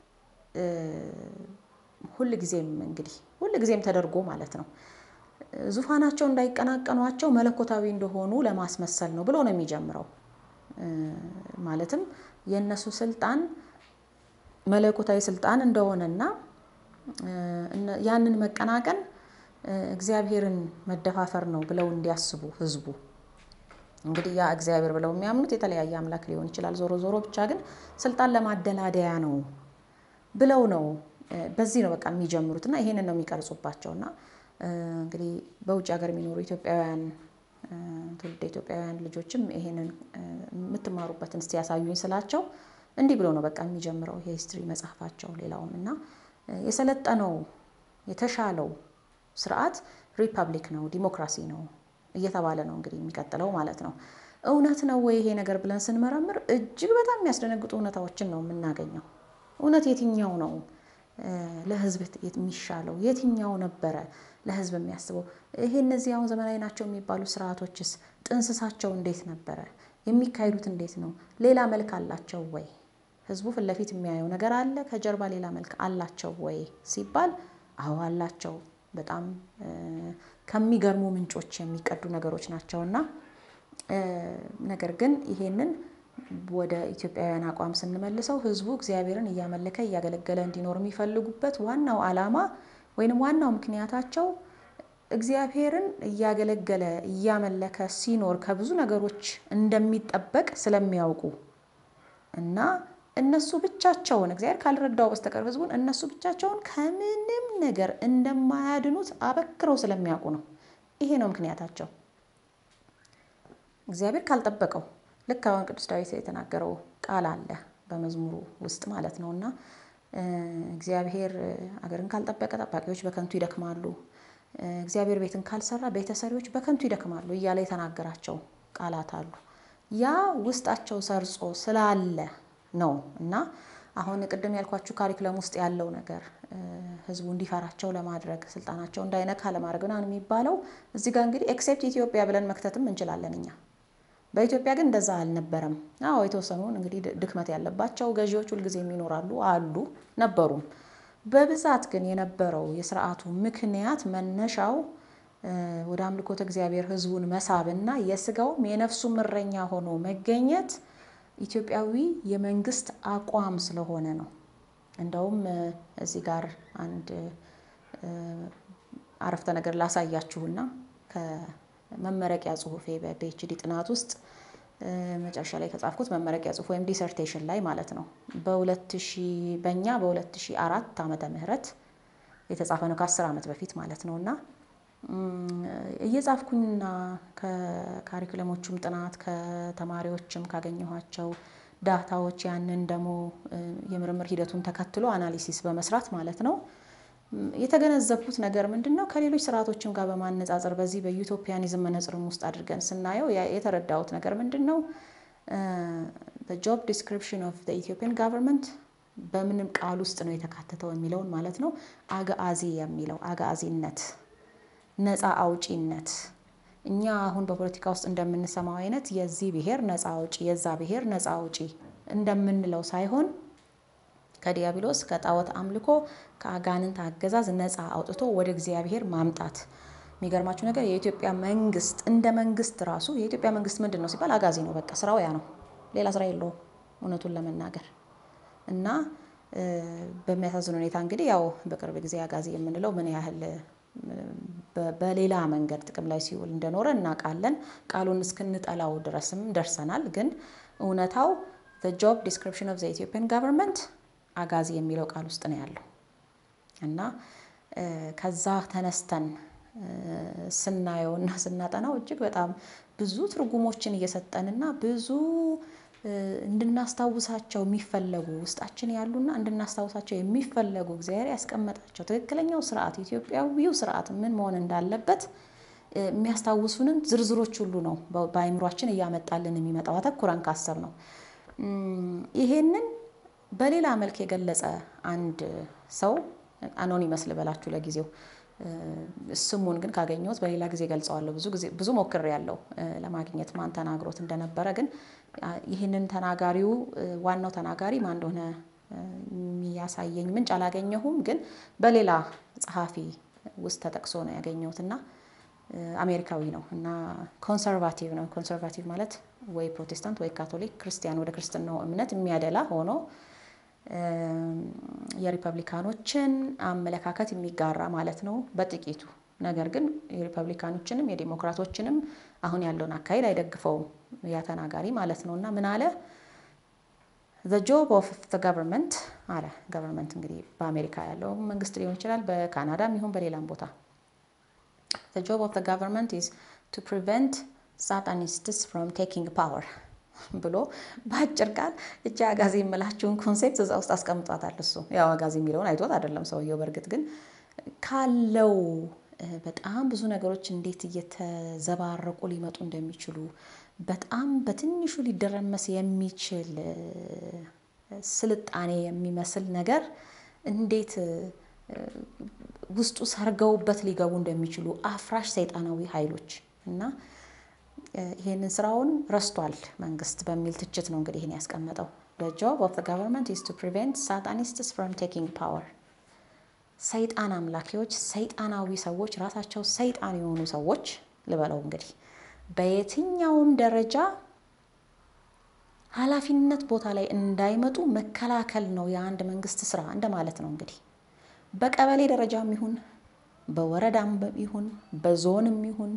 ሁሉ ጊዜም እንግዲህ ሁሉ ጊዜም ተደርጎ ማለት ነው ዙፋናቸው እንዳይቀናቀኗቸው መለኮታዊ እንደሆኑ ለማስመሰል ነው ብሎ ነው የሚጀምረው ማለትም የነሱ ስልጣን መለኮታዊ ስልጣን እንደሆነና ያንን መቀናቀን እግዚአብሔርን መደፋፈር ነው ብለው እንዲያስቡ ህዝቡ እንግዲህ ያ እግዚአብሔር ብለው የሚያምኑት የተለያየ አምላክ ሊሆን ይችላል ዞሮ ዞሮ ብቻ ግን ስልጣን ለማደላደያ ነው ብለው ነው በዚህ ነው በቃ የሚጀምሩትና ይሄንን ነው የሚቀርጹባቸውና እንግዲህ በውጭ ሀገር የሚኖሩ ኢትዮጵያውያን ትውልደ ኢትዮጵያውያን ልጆችም ይሄንን የምትማሩበትን እስቲ ያሳዩኝ ስላቸው እንዲህ ብሎ ነው በቃ የሚጀምረው የሂስትሪ መጽሐፋቸው ሌላውምና የሰለጠነው የተሻለው ስርዓት ሪፐብሊክ ነው ዲሞክራሲ ነው እየተባለ ነው እንግዲህ የሚቀጥለው ማለት ነው እውነት ነው ወይ ይሄ ነገር ብለን ስንመረምር እጅግ በጣም የሚያስደነግጡ እውነታዎችን ነው የምናገኘው እውነት የትኛው ነው ለህዝብ የሚሻለው የትኛው ነበር ለህዝብ የሚያስበው ይሄ እነዚህ አሁን ዘመናዊ ናቸው የሚባሉ ስርዓቶችስ ጥንስሳቸው እንዴት ነበር የሚካሄዱት እንዴት ነው ሌላ መልክ አላቸው ወይ ህዝቡ ፍለፊት የሚያየው ነገር አለ ከጀርባ ሌላ መልክ አላቸው ወይ ሲባል አዎ አላቸው በጣም ከሚገርሙ ምንጮች የሚቀዱ ነገሮች ናቸውና ነገር ግን ይሄንን ወደ ኢትዮጵያውያን አቋም ስንመልሰው ህዝቡ እግዚአብሔርን ያመለከ ያገለገለ እንዲኖር የሚፈልጉበት ዋናው ዓላማ ወይንም ዋናው ምክንያታቸው እግዚአብሔርን ያገለገለ ያመለከ ሲኖር ከብዙ ነገሮች እንደሚጠበቅ ስለሚያውቁ እና እነሱ ብቻቸውን እግዚአብሔር ካልረዳው በስተቀር ህዝቡን እነሱ ብቻቸውን ከምንም ነገር እንደማያድኑት አበክረው ስለሚያውቁ ነው ይሄ ነው ምክንያታቸው እግዚአብሔር ካልጠበቀው ልክ አሁን ቅዱስ ዳዊት የተናገረው ቃል አለ በመዝሙሩ ውስጥ ማለት ነውና እግዚአብሔር አገርን ካልጠበቀ ጠባቂዎች በከንቱ ይደክማሉ እግዚአብሔር ቤትን ካልሰራ ቤተሰሪዎች በከንቱ ይደክማሉ እያለ የተናገራቸው ቃላት አሉ ያ ውስጣቸው ሰርጾ ስላለ ነው እና አሁን ቅድም ያልኳችሁ ካሪኩለም ውስጥ ያለው ነገር ህዝቡ እንዲፈራቸው ለማድረግ ስልጣናቸው እንዳይነካ ለማድረግ ነው የሚባለው እዚህ ጋር እንግዲህ ኤክሴፕት ኢትዮጵያ ብለን መክተትም እንችላለን እኛ በኢትዮጵያ ግን እንደዛ አልነበረም አዎ የተወሰኑ እንግዲህ ድክመት ያለባቸው ገዢዎች ሁሉ ጊዜ የሚኖራሉ አሉ ነበሩ በብዛት ግን የነበረው የሥርዓቱ ምክንያት መነሻው ወደ አምልኮተ እግዚአብሔር ህዝቡን መሳብና የስጋው የነፍሱ ምረኛ ሆኖ መገኘት ኢትዮጵያዊ የመንግስት አቋም ስለሆነ ነው እንደውም እዚህ ጋር አንድ አረፍተ ነገር ላሳያችሁና ከመመረቂያ ጽሁፌ በፒኤችዲ ጥናት ውስጥ መጨረሻ ላይ ከጻፍኩት መመረቂያ ጽሁፍ ወይም ዲሰርቴሽን ላይ ማለት ነው በ2000 በእኛ በ2004 ዓመተ ምህረት የተጻፈ ነው ከ10 ዓመት በፊት ማለት ነውና እየጻፍኩኝና ከካሪኩለሞቹም ጥናት ከተማሪዎችም ካገኘኋቸው ዳታዎች ያንን ደሞ የምርምር ሂደቱን ተከትሎ አናሊሲስ በመስራት ማለት ነው የተገነዘብኩት ነገር ምንድነው ከሌሎች ስርዓቶችም ጋር በማነጻጸር በዚህ በዩቶፒያኒዝም መነጽርም ውስጥ አድርገን ስናየው የተረዳሁት ነገር ምንድነው the job description of the Ethiopian government በምንም ቃል ውስጥ ነው የተካተተው የሚለውን ማለት ነው አጋዚ የሚለው አጋዚነት ነፃ አውጪነት እኛ አሁን በፖለቲካ ውስጥ እንደምንሰማው አይነት የዚህ ብሔር ነፃ አውጪ የዛ ብሔር ነፃ አውጪ እንደምንለው ሳይሆን ከዲያብሎስ ከጣዖት አምልኮ ከአጋንንት አገዛዝ ነፃ አውጥቶ ወደ እግዚአብሔር ማምጣት የሚገርማችሁ ነገር የኢትዮጵያ መንግስት እንደ መንግስት ራሱ የኢትዮጵያ መንግስት ምንድነው ሲባል አጋዚ ነው በቃ ስራው ያ ነው ሌላ ስራ የለውም እውነቱን ለመናገር እና በሚያሳዝን ሁኔታ እንግዲህ ያው በቅርብ ጊዜ አጋዚ የምንለው ምን ያህል በሌላ መንገድ ጥቅም ላይ ሲውል እንደኖረ እናውቃለን ቃሉን እስክንጠላው ድረስም ደርሰናል ግን እውነታው the job description of the Ethiopian government አጋዚ የሚለው ቃል ውስጥ ነው ያለው እና ከዛ ተነስተን ስናየውና ስናጠናው እጅግ በጣም ብዙ ትርጉሞችን እየሰጠንና ብዙ እንድናስታውሳቸው የሚፈልጉ ውስጣችን ያሉና እንድናስታውሳቸው የሚፈልጉ እግዚአብሔር ያስቀመጣቸው ትክክለኛው ስርዓት ኢትዮጵያዊው ስርዓት ምን መሆን እንዳለበት የሚያስታውሱንን ዝርዝሮች ሁሉ ነው በአይምሮአችን እያመጣልን የሚመጣው አተኩረን ካሰብ ነው ይሄንን በሌላ መልክ የገለጸ አንድ ሰው አኖኒመስ ልበላችሁ ለጊዜው ስሙን ግን ካገኘሁት በሌላ ጊዜ ገልጸዋለሁ ብዙ ጊዜ ብዙ ሞክር ያለው ለማግኘት ማን ተናግሮት እንደነበረ ግን ይሄንን ተናጋሪው ዋናው ተናጋሪ ማን እንደሆነ የሚያሳየኝ ምንጭ አላገኘሁም ግን በሌላ ጸሐፊ ውስጥ ተጠቅሶ ነው ያገኘሁትና አሜሪካዊ ነው እና ኮንሰርቫቲቭ ነው ኮንሰርቫቲቭ ማለት ወይ ፕሮቴስታንት ወይ ካቶሊክ ክርስቲያን ወደ ክርስትናው እምነት የሚያደላ ሆኖ የሪፐብሊካኖችን አመለካከት የሚጋራ ማለት ነው በጥቂቱ ነገር ግን የሪፐብሊካኖችንም የዲሞክራቶችንም አሁን ያለውን አካይድ አይደግፈው ያ ተናጋሪ ማለት ነውና ምን አለ the job of the government አለ government እንግዲህ በአሜሪካ ያለው መንግስት ሊሆን ይችላል በካናዳም ይሁን በሌላም ቦታ the job of the government is to prevent Satanists from taking power ብሎ ባጭር ቃል እቺ አጋዚ የምላችሁን ኮንሴፕት እዛ ውስጥ አስቀምጧታል እሱ ያው አጋዚ የሚለውን አይቶት አይደለም ሰውየው በርግጥ ግን ካለው በጣም ብዙ ነገሮች እንዴት እየተዘባረቁ ሊመጡ እንደሚችሉ በጣም በትንሹ ሊደረመስ የሚችል ስልጣኔ የሚመስል ነገር እንዴት ውስጡ ሰርገውበት ሊገቡ እንደሚችሉ አፍራሽ ሰይጣናዊ ኃይሎች እና ይሄንን ስራውን ረስቷል መንግስት በሚል ትችት ነው እንግዲህ ይሄን ያስቀመጠው the job of the government is to prevent Satanists from taking power ሰይጣን አምላኪዎች ሰይጣናዊ ሰዎች ራሳቸው ሰይጣን የሆኑ ሰዎች ልበለው እንግዲህ በየትኛውም ደረጃ ኃላፊነት ቦታ ላይ እንዳይመጡ መከላከል ነው የአንድ መንግስት ስራ እንደማለት ነው እንግዲህ በቀበሌ ደረጃም ይሁን በወረዳም ይሁን በዞንም ይሁን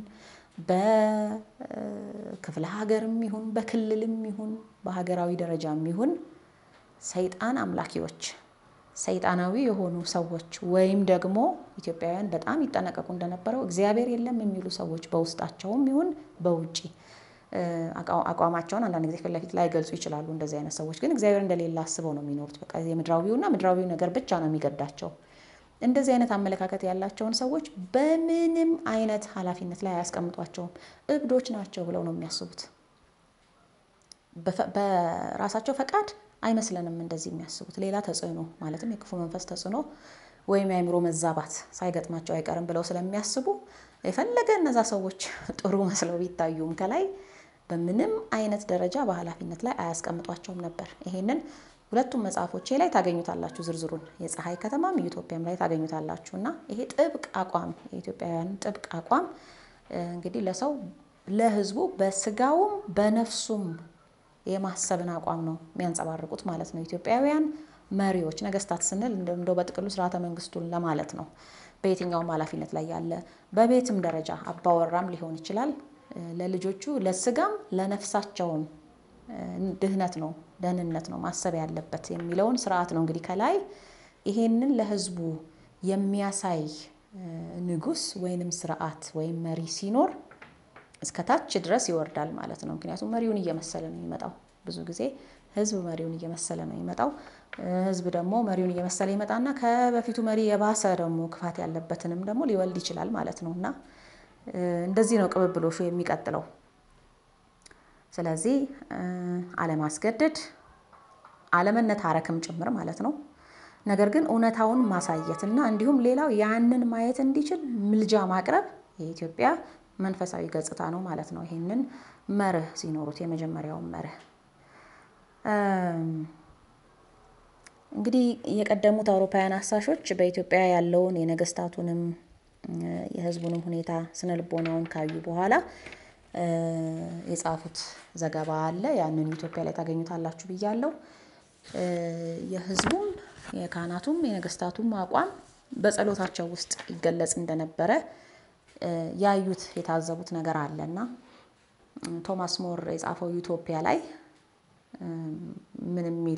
በክፍለ ሀገርም ይሁን በክልልም ይሁን በሀገራዊ ደረጃም ይሁን ሰይጣን አምላኪዎች ሰይጣናዊ የሆኑ ሰዎች ወይም ደግሞ ኢትዮጵያውያን በጣም ይጠነቀቁ እንደነበረው እግዚአብሔር የለም የሚሉ ሰዎች በውስጣቸውም ይሁን በውጪ አቋማቸውን አንዳንድ ጊዜ ፍለፊት ላይ ገልጹ ይችላሉ እንደዚህ አይነት ሰዎች ግን እግዚአብሔር እንደሌለ አስበው ነው የሚኖሩት በቃ የምድራዊውና ምድራዊው ነገር ብቻ ነው የሚገዳቸው እንደዚህ አይነት አመለካከት ያላቸውን ሰዎች በምንም አይነት ኃላፊነት ላይ ያስቀምጧቸው እብዶች ናቸው ብለው ነው የሚያስቡት በራሳቸው ፈቃድ አይመስለንም እንደዚህ የሚያስቡት ሌላ ተጽዕኖ ማለትም የክፉ መንፈስ ተጽዕኖ ወይም የአእምሮ መዛባት ሳይገጥማቸው አይቀርም ብለው ስለሚያስቡ የፈለገ እነዛ ሰዎች ጥሩ መስለው ቢታዩም ከላይ በምንም አይነት ደረጃ በኃላፊነት ላይ አያስቀምጧቸውም ነበር ይሄንን ሁለቱም መጽሐፎቼ ላይ ታገኙታላችሁ ዝርዝሩን የፀሐይ ከተማም ኢትዮጵያም ላይ ታገኙታላችሁና ይሄ ጥብቅ አቋም የኢትዮጵያውያን ጥብቅ አቋም እንግዲህ ለሰው ለህዝቡ በስጋውም በነፍሱም የማሰብን አቋም ነው የሚያንጸባርቁት ማለት ነው ኢትዮጵያውያን መሪዎች ነገስታት ስንል እንደው በጥቅሉ ስርዓተ መንግስቱን ለማለት ነው በየትኛውም ኃላፊነት ላይ ያለ በቤትም ደረጃ አባወራም ሊሆን ይችላል ለልጆቹ ለስጋም ለነፍሳቸውም ድህነት ነው ደህንነት ነው ማሰብ ያለበት የሚለውን ስርዓት ነው እንግዲህ ከላይ ይሄንን ለህዝቡ የሚያሳይ ንጉስ ወይንም ስርዓት ወይም መሪ ሲኖር እስከታች ድረስ ይወርዳል ማለት ነው ምክንያቱም መሪውን እየመሰለ ነው የሚመጣው ብዙ ጊዜ ህዝብ መሪውን እየመሰለ ነው ይመጣው ህዝብ ደግሞ መሪውን እየመሰለ ይመጣና ከበፊቱ መሪ የባሰ ደግሞ ክፋት ያለበትንም ደግሞ ሊወልድ ይችላል ማለት ነውና እንደዚህ ነው ቅብብሎሹ የሚቀጥለው ስለዚህ አለማስገደድ አለመነታረክም ጭምር ማለት ነው ነገር ግን ኡነታውን ማሳየትና እንዲሁም ሌላው ያንን ማየት እንዲችል ምልጃ ማቅረብ የኢትዮጵያ መንፈሳዊ ገጽታ ነው ማለት ነው ይሄንን መርህ ሲኖሩት የመጀመሪያው መርህ እንግዲህ የቀደሙት አውሮፓውያን አሳሾች በኢትዮጵያ ያለውን የነገስታቱንም የህዝቡንም ሁኔታ ስነልቦናውን ካዩ በኋላ የጻፉት ዘገባ አለ ያንን ኢትዮጵያ ላይ ታገኙታላችሁ ብያለሁ የህዝቡም የካህናቱም የነገስታቱም አቋም በጸሎታቸው ውስጥ ይገለጽ እንደነበረ ያዩት የታዘቡት ነገር አለና ቶማስ ሞር የጻፈው ዩቶፒያ ላይ ምን የሚል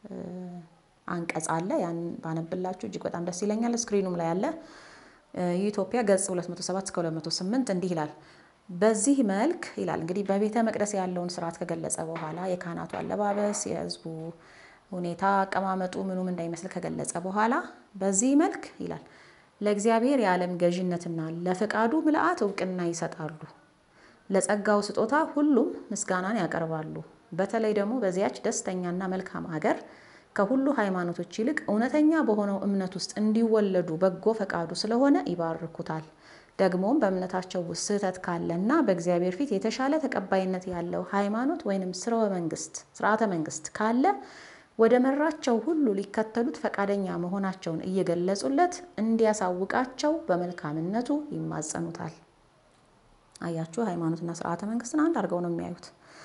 አንቀጽ አለ ያን ባነብላችሁ እጅግ በጣም ደስ ይለኛል ስክሪኑም ላይ አለ ዩቶፒያ ገጽ ሁለት መቶ ሰባት እስከ ሁለት መቶ ስምንት እንዲህ ይላል በዚህ መልክ ይላል እንግዲህ በቤተ መቅደስ ያለውን ስርዓት ከገለጸ በኋላ የካህናቱ አለባበስ የህዝቡ ሁኔታ አቀማመጡ ምኑም እንዳይመስል ከገለጸ በኋላ በዚህ መልክ ይላል ለእግዚአብሔር የዓለም ገዥነትና ለፈቃዱ ምልአት ዕውቅና ይሰጣሉ ለጸጋው ስጦታ ሁሉም ምስጋናን ያቀርባሉ በተለይ ደግሞ በዚያች ደስተኛና መልካም ሀገር ከሁሉ ሃይማኖቶች ይልቅ እውነተኛ በሆነው እምነት ውስጥ እንዲወለዱ በጎ ፈቃዱ ስለሆነ ይባርኩታል ደግሞም በእምነታቸው ውስጥ ስህተት ካለና በእግዚአብሔር ፊት የተሻለ ተቀባይነት ያለው ሃይማኖት ወይንም ስርወ መንግስት ስርዓተ መንግስት ካለ ወደ መራቸው ሁሉ ሊከተሉት ፈቃደኛ መሆናቸውን እየገለጹለት እንዲያሳውቃቸው በመልካምነቱ ይማጸኑታል አያችሁ ሃይማኖትና ስርዓተ መንግስትን አንድ አድርገው ነው የሚያዩት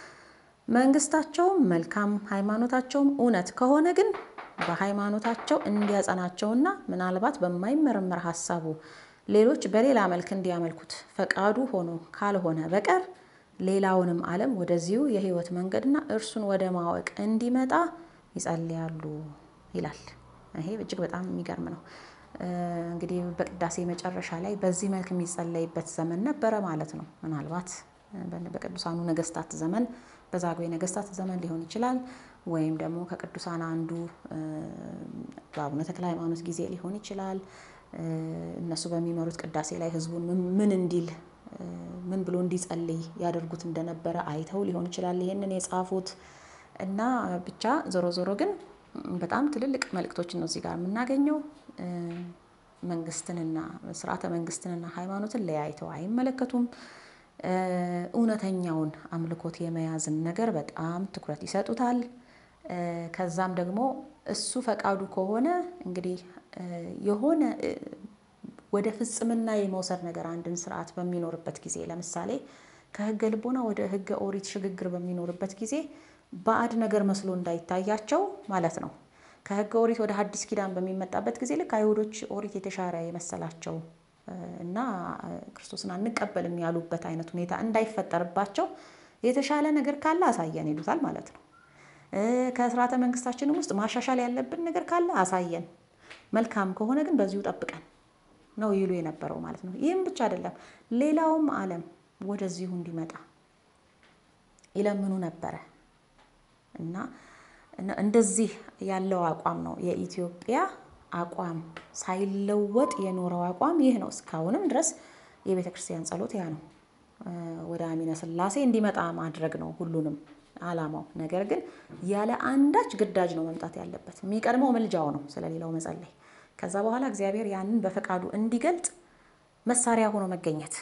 መንግስታቸው መልካም ሃይማኖታቸውም እውነት ከሆነ ግን በሃይማኖታቸው እንዲያጸናቸውና ምናልባት በማይመረመር ሐሳቡ ሌሎች በሌላ መልክ እንዲያመልኩት ፈቃዱ ሆኖ ካልሆነ በቀር ሌላውንም ዓለም ወደዚሁ የህይወት መንገድና እርሱን ወደ ማወቅ እንዲመጣ ይጸልያሉ ይላል ይሄ እጅግ በጣም የሚገርም ነው እንግዲህ በቅዳሴ መጨረሻ ላይ በዚህ መልክ የሚጸለይበት ዘመን ነበረ ማለት ነው ምናልባት በቅዱሳኑ ነገስታት ዘመን በዛግዌ ነገስታት ዘመን ሊሆን ይችላል ወይም ደግሞ ከቅዱሳን አንዱ በአቡነ ተክለ ሃይማኖት ጊዜ ሊሆን ይችላል እነሱ በሚመሩት ቅዳሴ ላይ ህዝቡን ምን እንዲል ምን ብሎ እንዲጸልይ ያደርጉት እንደነበረ አይተው ሊሆን ይችላል ይሄንን የጻፉት እና ብቻ ዞሮ ዞሮ ግን በጣም ትልልቅ መልእክቶችን ነው እዚህ ጋር የምናገኘው መንግስትንና ስርዓተ መንግስትንና ሃይማኖትን ለያይተው አይመለከቱም እውነተኛውን አምልኮት የመያዝን ነገር በጣም ትኩረት ይሰጡታል ከዛም ደግሞ እሱ ፈቃዱ ከሆነ እንግዲህ የሆነ ወደ ፍጽምና የመውሰድ ነገር አንድን ስርዓት በሚኖርበት ጊዜ ለምሳሌ ከህገ ልቦና ወደ ህገ ኦሪት ሽግግር በሚኖርበት ጊዜ ባዕድ ነገር መስሎ እንዳይታያቸው ማለት ነው ከህገ ኦሪት ወደ ሐዲስ ኪዳን በሚመጣበት ጊዜ ልክ አይሁዶች ኦሪት የተሻረ የመሰላቸው እና ክርስቶስን አንቀበልም ያሉበት አይነት ሁኔታ እንዳይፈጠርባቸው የተሻለ ነገር ካለ አሳየን ይሉታል ማለት ነው ከስርዓተ መንግስታችንም ውስጥ ማሻሻል ያለብን ነገር ካለ አሳየን መልካም ከሆነ ግን በዚሁ ጠብቀን ነው ይሉ የነበረው ማለት ነው ይሄም ብቻ አይደለም ሌላውም ዓለም ወደዚሁ እንዲመጣ ይለምኑ ነበር እና እንደዚህ ያለው አቋም ነው የኢትዮጵያ አቋም ሳይለወጥ የኖረው አቋም ይሄ ነው እስካሁንም ድረስ የቤተክርስቲያን ጸሎት ያ ነው ወደ አሚነ ስላሴ እንዲመጣ ማድረግ ነው ሁሉንም አላማው ነገር ግን ያለ አንዳች ግዳጅ ነው መምጣት ያለበት የሚቀድመው መልጃው ነው ስለሌላው መጸለይ ከዛ በኋላ እግዚአብሔር ያንን በፈቃዱ እንዲገልጥ መሳሪያ ሆኖ መገኘት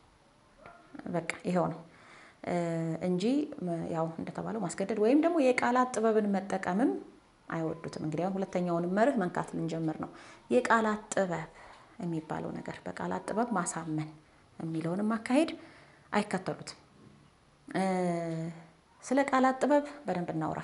በቃ ይሄው ነው እንጂ ያው እንደተባለው ማስገደድ ወይም ደግሞ የቃላት ጥበብን መጠቀምም አይወዱትም እንግዲህ አሁን ሁለተኛውን መርህ መንካት ልንጀምር ነው የቃላት ጥበብ የሚባለው ነገር በቃላት ጥበብ ማሳመን የሚለውንም አካሄድ አይከተሉትም ስለ ቃላት ጥበብ በደንብ እናውራ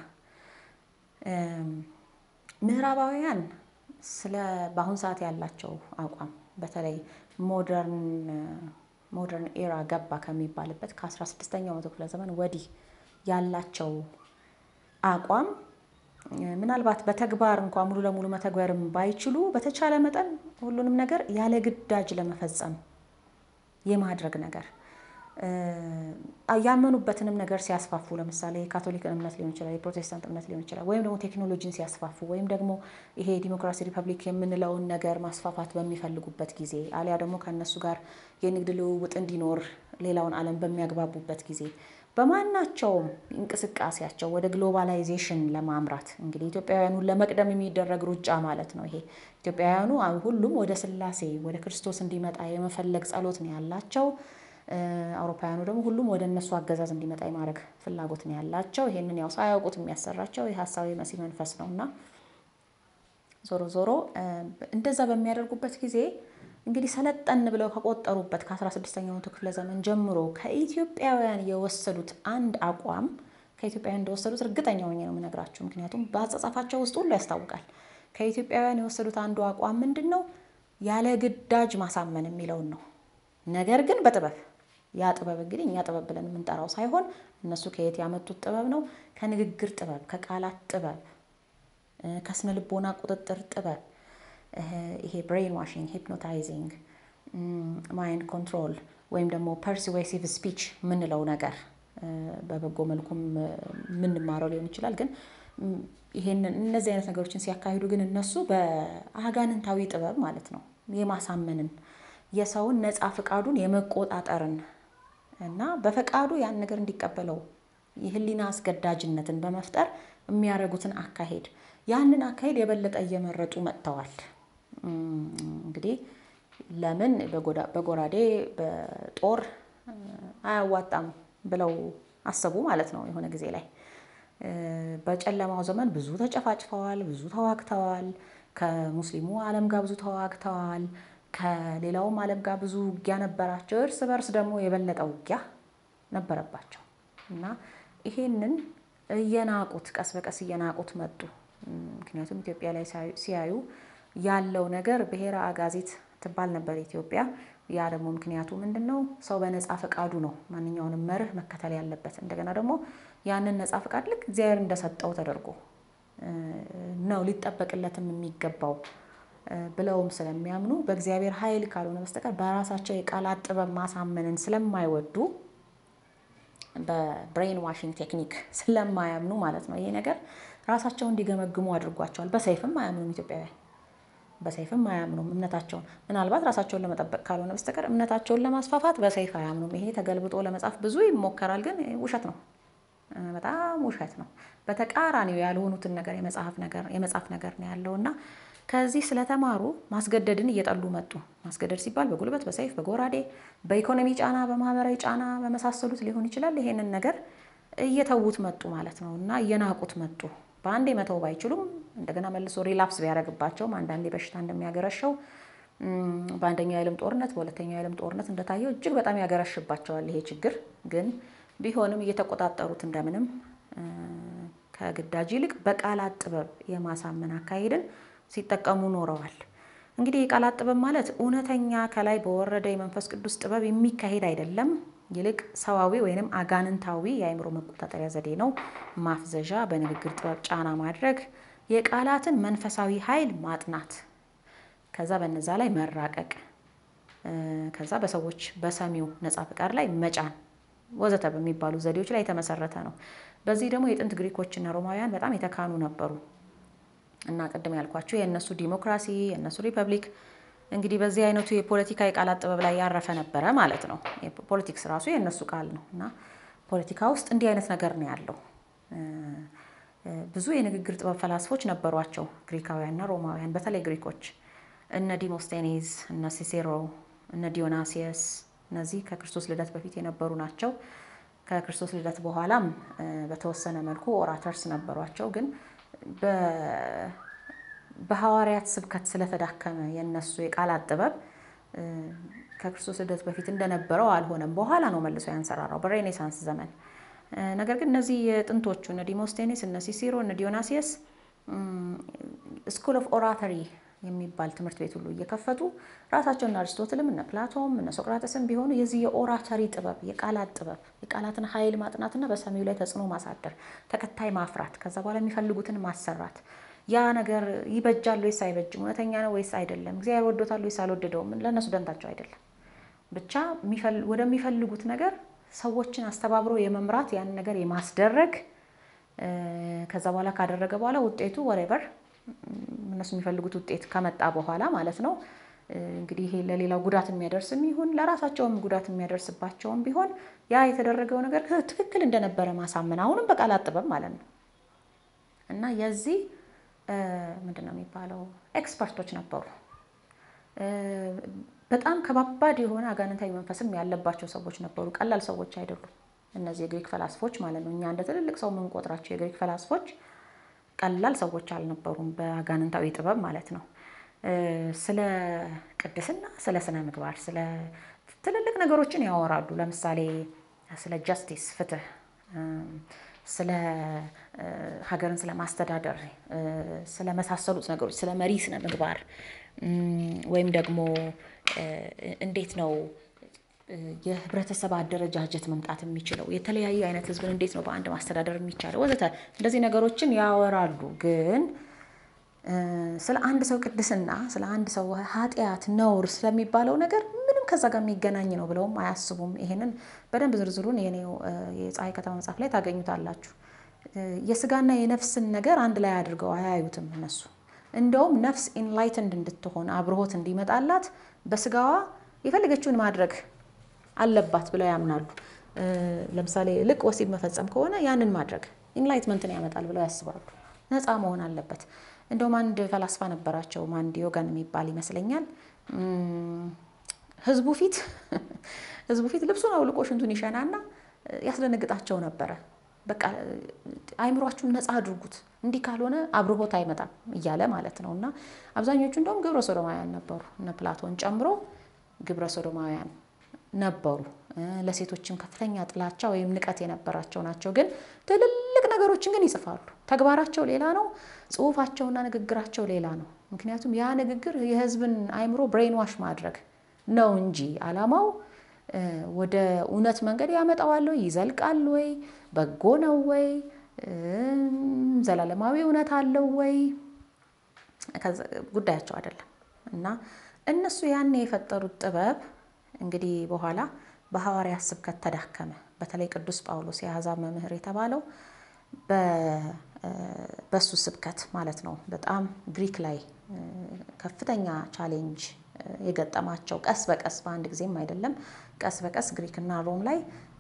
ምዕራባውያን ስለ ባሁን ሰዓት ያላቸው አቋም በተለይ ሞደርን ሞደርን ኤራ ገባ ከሚባልበት ከ16ኛው መቶ ክፍለ ዘመን ወዲህ ያላቸው አቋም ምናልባት በተግባር እንኳን ሙሉ ለሙሉ መተግበርም ባይችሉ በተቻለ መጠን ሁሉንም ነገር ያለ ግዳጅ ለመፈጸም የማድረግ ነገር ያመኑበትንም ነገር ሲያስፋፉ ለምሳሌ ካቶሊክ እምነት ሊሆን ይችላል የፕሮቴስታንት እምነት ሊሆን ይችላል ወይም ደግሞ ቴክኖሎጂን ሲያስፋፉ ወይም ደግሞ ይሄ ዲሞክራሲ ሪፐብሊክ የምንለውን ነገር ማስፋፋት በሚፈልጉበት ጊዜ አሊያ ደግሞ ከነሱ ጋር የንግድ ልውውጥ እንዲኖር ሌላውን ዓለም በሚያግባቡበት ጊዜ በማናቸውም እንቅስቃሴያቸው ወደ ግሎባላይዜሽን ለማምራት እንግዲህ ኢትዮጵያውያኑን ለመቅደም የሚደረግ ሩጫ ማለት ነው ይሄ ኢትዮጵያውያኑ ሁሉም ወደ ስላሴ ወደ ክርስቶስ እንዲመጣ የመፈለግ ጸሎት ነው ያላቸው አውሮፓውያኑ ደግሞ ሁሉም ወደ እነሱ አገዛዝ እንዲመጣ የማድረግ ፍላጎት ነው ያላቸው ይሄንን ያው ሳያውቁት የሚያሰራቸው የሐሳዊ መሲህ መንፈስ ነውና ዞሮ ዞሮ እንደዛ በሚያደርጉበት ጊዜ እንግዲህ ሰለጠን ብለው ከቆጠሩበት ከ16ኛው ክፍለ ዘመን ጀምሮ ከኢትዮጵያውያን የወሰዱት አንድ አቋም ከኢትዮጵያውያን እንደወሰዱት እርግጠኛ ሆኜ ነው የምነግራችሁ ምክንያቱም በአጻጻፋቸው ውስጥ ሁሉ ያስታውቃል ከኢትዮጵያውያን የወሰዱት አንዱ አቋም ምንድነው ያለ ግዳጅ ማሳመን የሚለው ነው ነገር ግን በጥበብ ያ ጥበብ እንግዲህ እኛ ጥበብ ብለን የምንጠራው ሳይሆን እነሱ ከየት ያመጡት ጥበብ ነው ከንግግር ጥበብ ከቃላት ጥበብ ከስነ ልቦና ቁጥጥር ጥበብ ይሄ ብሬን ዋሺንግ ሂፕኖታይዚንግ ማይንድ ኮንትሮል ወይም ደግሞ ፐርሱዌሲቭ ስፒች ምንለው ነገር በበጎ መልኩም ምን ማረው ሊሆን ይችላል ግን ይሄንን እነዚህ አይነት ነገሮችን ሲያካሂዱ ግን እነሱ በአጋንንታዊ ጥበብ ማለት ነው የማሳመንን የሰውን ነፃ ፍቃዱን የመቆጣጠርን እና በፈቃዱ ያን ነገር እንዲቀበለው የህሊና አስገዳጅነትን በመፍጠር የሚያረጉትን አካሄድ ያንን አካሄድ የበለጠ እየመረጡ መጥተዋል እንግዲህ ለምን በጎራዴ በጦር አያዋጣም ብለው አሰቡ ማለት ነው የሆነ ጊዜ ላይ በጨለማው ዘመን ብዙ ተጨፋጭፈዋል ብዙ ተዋግተዋል ከሙስሊሙ ዓለም ጋር ብዙ ተዋግተዋል ከሌላውም ዓለም ጋር ብዙ ውጊያ ነበራቸው እርስ በርስ ደግሞ የበለጠ ውጊያ ነበረባቸው እና ይሄንን እየናቁት ቀስ በቀስ እየናቁት መጡ ምክንያቱም ኢትዮጵያ ላይ ሲያዩ ያለው ነገር ብሔረ አጋዚት ትባል ነበር ኢትዮጵያ ያ ደግሞ ምክንያቱ ምንድነው ሰው በነፃ ፈቃዱ ነው ማንኛውንም መርህ መከተል ያለበት እንደገና ደግሞ ያንን ነፃ ፈቃድ ልክ እግዚአብሔር እንደሰጠው ተደርጎ ነው ሊጠበቅለትም የሚገባው ብለውም ስለሚያምኑ በእግዚአብሔር ኃይል ካልሆነ በስተቀር በራሳቸው የቃላት ጥበብ ማሳመንን ስለማይወዱ በብሬን ዋሺንግ ቴክኒክ ስለማያምኑ ማለት ነው ይሄ ነገር ራሳቸውን እንዲገመግሙ አድርጓቸዋል በሰይፍም አያምኑም ኢትዮጵያውያን በሰይፍም አያምኑም እምነታቸውን ምናልባት ራሳቸውን ለመጠበቅ ካልሆነ በስተቀር እምነታቸውን ለማስፋፋት በሰይፍ አያምኑም ይሄ ተገልብጦ ለመጻፍ ብዙ ይሞከራል ግን ውሸት ነው በጣም ውሸት ነው በተቃራኒው ያልሆኑትን ነገር የመጻፍ ነገር የመጻፍ ነገር ነው ያለውና ከዚህ ስለተማሩ ማስገደድን እየጠሉ መጡ ማስገደድ ሲባል በጉልበት በሰይፍ በጎራዴ በኢኮኖሚ ጫና በማህበራዊ ጫና በመሳሰሉት ሊሆን ይችላል ይሄንን ነገር እየተውት መጡ ማለት ነውና እየናቁት መጡ በአንዴ መተው ባይችሉም እንደገና መልሶ ሪላፕስ ቢያደርግባቸው አንዳንዴ በሽታ እንደሚያገረሸው በአንደኛው የዓለም ጦርነት በሁለተኛው የዓለም ጦርነት እንደታየው እጅግ በጣም ያገረሽባቸዋል ይሄ ችግር ግን ቢሆንም እየተቆጣጠሩት እንደምንም ከግዳጅ ይልቅ በቃላት ጥበብ የማሳመን አካሄድን ሲጠቀሙ ኖረዋል እንግዲህ የቃላት ጥበብ ማለት እውነተኛ ከላይ በወረደ የመንፈስ ቅዱስ ጥበብ የሚካሄድ አይደለም ይልቅ ሰዋዊ ወይንም አጋንንታዊ የአእምሮ መቆጣጠሪያ ዘዴ ነው ማፍዘዣ በንግግር ጥበብ ጫና ማድረግ የቃላትን መንፈሳዊ ኃይል ማጥናት ከዛ በነዛ ላይ መራቀቅ ከዛ በሰዎች በሰሚው ነፃ ፍቃድ ላይ መጫን ወዘተ በሚባሉ ዘዴዎች ላይ የተመሰረተ ነው በዚህ ደግሞ የጥንት ግሪኮችና ሮማውያን በጣም የተካኑ ነበሩ እና ቀደም ያልኳችሁ የነሱ ዲሞክራሲ የነሱ ሪፐብሊክ እንግዲህ በዚህ አይነቱ የፖለቲካ የቃላት ጥበብ ላይ ያረፈ ነበር ማለት ነው የፖለቲክስ ራሱ የነሱ ቃል ነውና ፖለቲካ ውስጥ እንዲህ አይነት ነገር ነው ያለው ብዙ የንግግር ጥበብ ፈላስፎች ነበሯቸው ግሪካውያንና ሮማውያን በተለይ ግሪኮች እነ ዲሞስቴኔስ እነ ሲሴሮ እነ ዲዮናሲየስ እነዚህ ከክርስቶስ ልደት በፊት የነበሩ ናቸው ከክርስቶስ ልደት በኋላም በተወሰነ መልኩ ኦራተርስ ነበሯቸው ግን በ በሐዋርያት ስብከት ስለተዳከመ የነሱ የቃላት ጥበብ ከክርስቶስ ልደት በፊት እንደነበረው አልሆነም በኋላ ነው መልሶ ያንሰራራው በሬኔሳንስ ዘመን ነገር ግን እነዚህ የጥንቶቹ እነ ዲሞስቴኔስ እነ ሲሲሮ እነ ዲዮናሲየስ ስኩል ኦፍ ኦራተሪ የሚባል ትምህርት ቤት ሁሉ እየከፈቱ ራሳቸውና አሪስቶትልም እነ ፕላቶም እነ ሶቅራጥስም ቢሆኑ የዚህ የኦራተሪ ጥበብ የቃላት ጥበብ የቃላትን ኃይል ማጥናትና በሰሚው ላይ ተጽዕኖ ማሳደር ተከታይ ማፍራት ከዛ በኋላ የሚፈልጉትን ማሰራት ያ ነገር ይበጃል ወይስ አይበጅም እውነተኛ ነው ወይስ አይደለም እግዚአብሔር ወዶታል ወይስ አልወደደውም ለነሱ ደንታቸው አይደለም ብቻ ወደሚፈልጉት ነገር ሰዎችን አስተባብሮ የመምራት ያን ነገር የማስደረግ ከዛ በኋላ ካደረገ በኋላ ውጤቱ whatever እነሱ የሚፈልጉት ውጤት ከመጣ በኋላ ማለት ነው እንግዲህ ይሄ ለሌላው ጉዳት የሚያደርስም ይሁን ለራሳቸውም ጉዳት የሚያደርስባቸውም ቢሆን ያ የተደረገው ነገር ትክክል እንደነበረ ማሳመን አሁንም በቃል አጥበብ ማለት ነው እና የዚህ ምንድነው የሚባለው ኤክስፐርቶች ነበሩ በጣም ከባባድ የሆነ አጋንንታዊ መንፈስም ያለባቸው ሰዎች ነበሩ ቀላል ሰዎች አይደሉም እነዚህ የግሪክ ፈላስፎች ማለት ነው እኛ እንደ ትልልቅ ሰው ምን ቆጥራቸው የግሪክ ፈላስፎች ቀላል ሰዎች አልነበሩም በአጋንንታዊ ጥበብ ማለት ነው ስለ ቅድስና ስለ ስነ ምግባር ስለ ትልልቅ ነገሮችን ያወራሉ ለምሳሌ ስለ ጃስቲስ ፍትህ ስለ ሀገርን ስለ ማስተዳደር ስለ መሳሰሉት ነገሮች ስለ መሪ ስነ ምግባር ወይም ደግሞ እንዴት ነው የህብረተሰብ አደረጃጀት መምጣት የሚችለው የተለያየ አይነት ህዝብን እንዴት ነው በአንድ ማስተዳደር የሚቻለው ወዘተ እንደዚህ ነገሮችን ያወራሉ ግን ስለ አንድ ሰው ቅድስና ስለ አንድ ሰው ኃጢያት ነውር ስለሚባለው ነገር ምንም ከዛ ጋር የሚገናኝ ነው ብለውም አያስቡም ይሄንን በደንብ ዝርዝሩን የኔው የፀሐይ ከተማ መጽሐፍ ላይ ታገኙታላችሁ የስጋና የነፍስን ነገር አንድ ላይ አድርገው አያዩትም እነሱ እንደውም ነፍስ ኢንላይትንድ እንድትሆን አብሮት እንዲመጣላት በስጋዋ የፈለገችውን ማድረግ አለባት ብለው ያምናሉ ለምሳሌ ልቅ ወሲብ መፈጸም ከሆነ ያንን ማድረግ ኢንላይትመንትን ያመጣል ብለው ያስባሉ ነፃ መሆን አለበት እንደውም አንድ ፈላስፋ ነበራቸው ማንድ ዮጋን የሚባል ይመስለኛል ህዝቡ ፊት ህዝቡ ፊት ልብሱን አውልቆ ሽንቱን ይሸናና ያስደነግጣቸው ነበር በቃ አይምሮአችሁን ነፃ አድርጉት እንዲህ ካልሆነ አብሮሆት አይመጣም ይያለ ማለት ነውና አብዛኞቹ እንደውም ግብረ ሶዶማውያን ነበሩ እነ ፕላቶን ጨምሮ ግብረ ሶዶማውያን ነበሩ ለሴቶችም ከፍተኛ ጥላቻ ወይም ንቀት የነበራቸው ናቸው ግን ትልልቅ ነገሮችን ግን ይጽፋሉ ተግባራቸው ሌላ ነው ጽሁፋቸውና ንግግራቸው ሌላ ነው ምክንያቱም ያ ንግግር የህዝብን አይምሮ ብሬን ዋሽ ማድረግ ነው እንጂ አላማው ወደ እውነት መንገድ ያመጣዋል ወይ ይዘልቃል ወይ በጎ ነው ወይ ዘላለማዊ እውነት አለው ወይ ጉዳያቸው አይደለም እና እነሱ ያኔ የፈጠሩት ጥበብ እንግዲህ በኋላ በሐዋርያት ስብከት ተዳከመ በተለይ ቅዱስ ጳውሎስ የአሕዛብ መምህር የተባለው በሱ ስብከት ማለት ነው በጣም ግሪክ ላይ ከፍተኛ ቻሌንጅ የገጠማቸው ቀስ በቀስ በአንድ ጊዜም አይደለም ቀስ በቀስ ግሪክና ሮም ላይ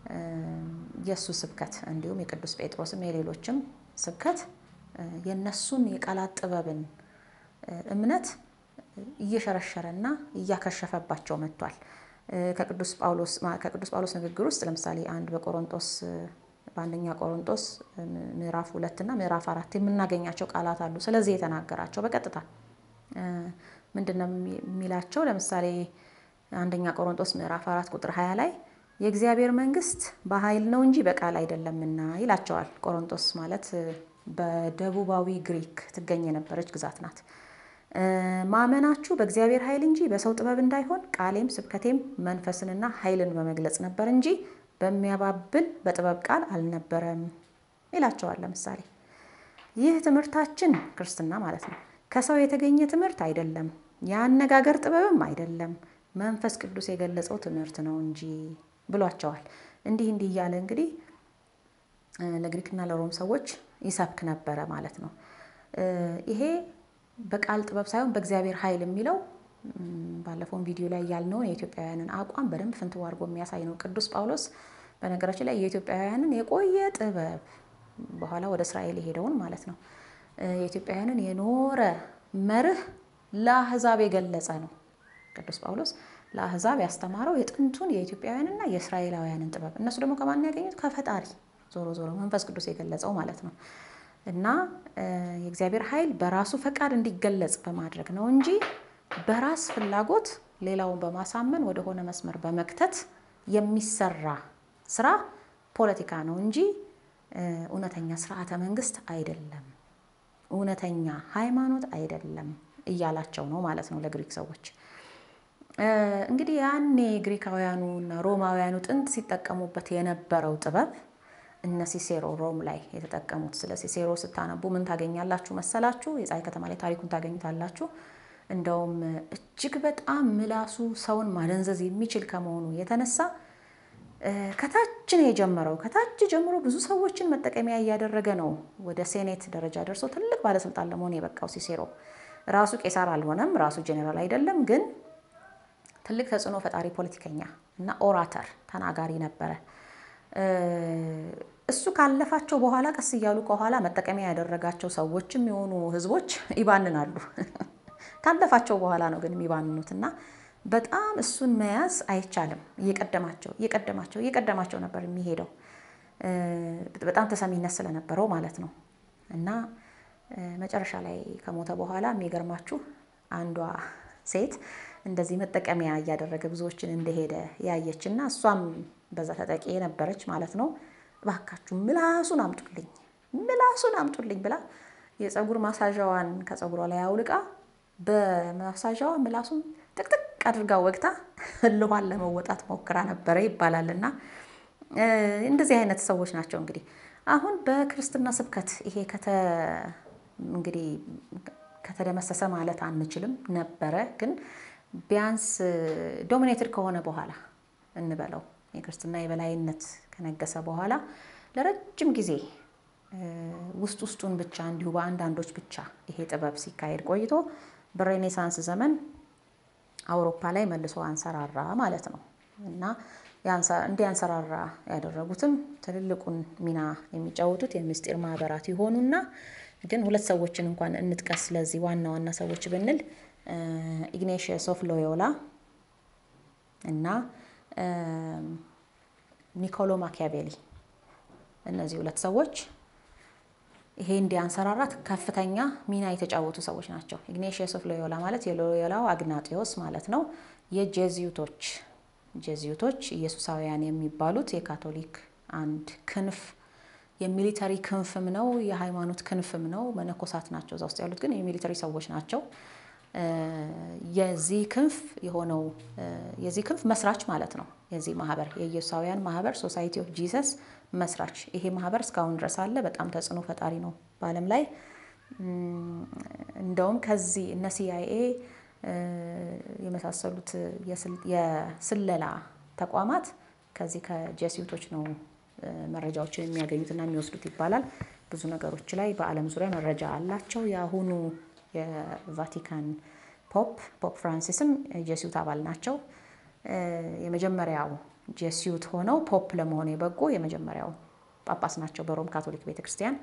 የሱ ስብከት እንዲሁም የቅዱስ ጴጥሮስም የሌሎችም ስብከት የነሱን የቃላት ጥበብን እምነት እየሸረሸረና እያከሸፈባቸው መጥቷል ከቅዱስ ጳውሎስ ከቅዱስ ጳውሎስ ንግግር ውስጥ ለምሳሌ አንድ በቆሮንቶስ በአንደኛ ቆሮንቶስ ምዕራፍ ሁለት እና ምዕራፍ አራት የምናገኛቸው ቃላት አሉ ስለዚህ የተናገራቸው በቀጥታ ምንድነው የሚላቸው ለምሳሌ አንደኛ ቆሮንቶስ ምዕራፍ አራት ቁጥር ሃያ ላይ የእግዚአብሔር መንግስት በኃይል ነው እንጂ በቃል አይደለምና ይላቸዋል ቆሮንቶስ ማለት በደቡባዊ ግሪክ ትገኝ የነበረች ግዛት ናት ማመናችሁ በእግዚአብሔር ኃይል እንጂ በሰው ጥበብ እንዳይሆን ቃሌም ስብከቴም መንፈስንና ኃይልን በመግለጽ ነበር እንጂ በሚያባብል በጥበብ ቃል አልነበረም ይላቸዋል ለምሳሌ ይህ ትምህርታችን ክርስትና ማለት ነው ከሰው የተገኘ ትምህርት አይደለም ያነጋገር ጥበብም አይደለም መንፈስ ቅዱስ የገለጸው ትምህርት ነው እንጂ ብሏቸዋል እንዲህ እንዲህ ያለ እንግዲህ ለግሪክና ለሮም ሰዎች ይሰብክ ነበር ማለት ነው ይሄ በቃል ጥበብ ሳይሆን በእግዚአብሔር ኃይል የሚለው ባለፈው ቪዲዮ ላይ ያልነው የኢትዮጵያውያንን አቋም በደንብ ፍንትው አድርጎ የሚያሳይ ነው ቅዱስ ጳውሎስ በነገራችን ላይ የኢትዮጵያውያንን የቆየ ጥበብ በኋላ ወደ እስራኤል የሄደውን ማለት ነው የኢትዮጵያውያንን የኖረ መርህ ለአሕዛብ የገለጸ ነው ቅዱስ ጳውሎስ ለአሕዛብ ያስተማረው የጥንቱን የኢትዮጵያውያንና የእስራኤላውያንን ጥበብ እነሱ ደግሞ ከማን ያገኙት ከፈጣሪ ዞሮ ዞሮ መንፈስ ቅዱስ የገለጸው ማለት ነው እና የእግዚአብሔር ኃይል በራሱ ፈቃድ እንዲገለጽ በማድረግ ነው እንጂ በራስ ፍላጎት ሌላውን በማሳመን ወደ ሆነ መስመር በመክተት የሚሰራ ስራ ፖለቲካ ነው እንጂ እውነተኛ ስርዓተ መንግስት አይደለም እውነተኛ ሃይማኖት አይደለም እያላቸው ነው ማለት ነው ለግሪክ ሰዎች እንግዲህ ያኔ ግሪካውያኑና ሮማውያኑ ጥንት ሲጠቀሙበት የነበረው ጥበብ እነ ሲሴሮ ሮም ላይ የተጠቀሙት ስለ ሲሴሮ ስታነቡ ምን ታገኛላችሁ መሰላችሁ የፀሐይ ከተማ ላይ ታሪኩን ታገኙታላችሁ እንደውም እጅግ በጣም ምላሱ ሰውን ማደንዘዝ የሚችል ከመሆኑ የተነሳ ከታች ነው የጀመረው ከታች ጀምሮ ብዙ ሰዎችን መጠቀሚያ ያያደረገ ነው ወደ ሴኔት ደረጃ ደርሶ ትልቅ ባለስልጣን ለመሆን የበቃው ሲሴሮ ራሱ ቄሳር አልሆነም ራሱ ጄኔራል አይደለም ግን ትልቅ ተጽዕኖ ፈጣሪ ፖለቲከኛ እና ኦራተር ተናጋሪ ነበር እሱ ካለፋቸው በኋላ ቀስ ይያሉ ከኋላ መጠቀሚያ ያደረጋቸው ሰዎችም የሆኑ ህዝቦች ይባንናሉ ካለፋቸው በኋላ ነው ግን የሚባንኑትና በጣም እሱን መያዝ አይቻልም እየቀደማቸው እየቀደማቸው እየቀደማቸው ነበር የሚሄደው በጣም ተሰሚነት ስለነበረው ማለት ነው እና መጨረሻ ላይ ከሞተ በኋላ የሚገርማችሁ አንዷ ሴት እንደዚህ መጠቀሚያ ያያደረገ ብዙዎችን እንደሄደ ያየችና እሷም በዛ ተጠቂ ነበረች ማለት ነው ባካችሁ ምላሱን አምጡልኝ ምላሱን አምጡልኝ ብላ የፀጉር ማሳጃዋን ከፀጉሯ ላይ አውልቃ በማሳጃዋ ምላሱን ጥቅጥቅ አድርጋ ወግታ ለዋለ ለመወጣት ሞክራ ነበር ይባላልና እንደዚህ አይነት ሰዎች ናቸው እንግዲህ አሁን በክርስትና ስብከት ይሄ ከተ እንግዲህ ከተደመሰሰ ማለት አንችልም ነበር ግን ቢያንስ ዶሚኔትድ ከሆነ በኋላ እንበለው የክርስትና የበላይነት ከነገሰ በኋላ ለረጅም ጊዜ ውስጥ ውስጡን ብቻ እንዲሁ በአንዳንዶች ብቻ ይሄ ጥበብ ሲካሄድ ቆይቶ በሬኔሳንስ ዘመን አውሮፓ ላይ መልሶ አንሰራራ ማለት ነው እና ያንሳ እንደ አንሰራራ ያደረጉትም ትልልቁን ሚና የሚጫወቱት የምስጢር ማህበራት ይሆኑና ግን ሁለት ሰዎችን እንኳን እንጥቀስ ለዚህ ዋና ዋና ሰዎች ብንል ኢግናቲየስ ኦፍ ሎዮላ እና ኒኮሎ ማኪያቬሊ እነዚህ ሁለት ሰዎች ይሄ እንዲያንሰራራት ከፍተኛ ሚና የተጫወቱ ሰዎች ናቸው ኢግናቲየስ ኦፍ ሎዮላ ማለት የሎዮላው አግናጢዮስ ማለት ነው የጄዙይቶች ጄዙይቶች ኢየሱሳውያን የሚባሉት የካቶሊክ አንድ ክንፍ የሚሊተሪ ክንፍም ነው የሃይማኖት ክንፍም ነው መነኮሳት ናቸው እዛው ውስጥ ያሉት ግን የሚሊተሪ ሰዎች ናቸው የዚህ ክንፍ የሆነው የዚህ ክንፍ መስራች ማለት ነው የዚህ ማህበር የኢየሱሳውያን ማህበር ሶሳይቲ ኦፍ ጂሰስ መስራች ይሄ ማህበር እስካሁን ድረስ አለ በጣም ተጽዕኖ ፈጣሪ ነው በአለም ላይ እንደውም ከዚህ እነ ሲአይኤ የመሳሰሉት የስለላ ተቋማት ከዚህ ከጄሱይቶች ነው መረጃዎችን የሚያገኙትና የሚወስዱት ይባላል ብዙ ነገሮች ላይ በአለም ዙሪያ መረጃ አላቸው ያሁኑ የቫቲካን ፖፕ ፖፕ ፍራንሲስም ጄሱይት አባል ናቸው የመጀመሪያው ጄሱይት ሆነው ፖፕ ለመሆን የበቁ የመጀመሪያው ጳጳስ ናቸው በሮም ካቶሊክ ቤተክርስቲያን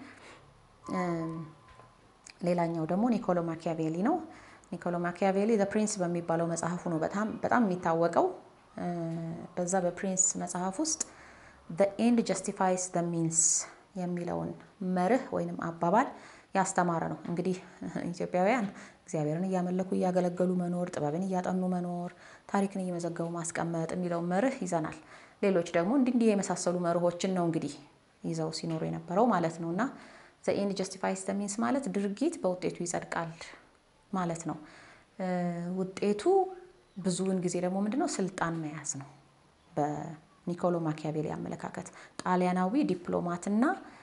ሌላኛው ደግሞ ኒኮሎ ማኪያቬሊ ነው ኒኮሎ ማኪያቬሊ ዘ ፕሪንስ በሚባለው መጽሐፉ ነው በጣም በጣም የሚታወቀው በዛ በፕሪንስ መጽሐፍ ውስጥ the end justifies the means የሚለውን መርህ ወይንም አባባል ያስተማረ ነው እንግዲህ ኢትዮጵያውያን እግዚአብሔርን ያመለኩ ያገለገሉ መኖር ጥበብን ያጠኑ መኖር ታሪክን እየመዘገቡ ማስቀመጥ የሚለው መርህ ይዘናል ሌሎች ደግሞ እንዲህ የመሳሰሉ መርሆችን ነው እንግዲህ ይዘው ሲኖሩ የነበረው ማለት ነውና the end justifies the means ማለት ድርጊት በውጤቱ ይጸድቃል ማለት ነው ውጤቱ ብዙውን ጊዜ ደግሞ ምንድነው ስልጣን መያዝ ነው በኒኮሎ ማኪያቬሊ አመለካከት ጣሊያናዊ ዲፕሎማትና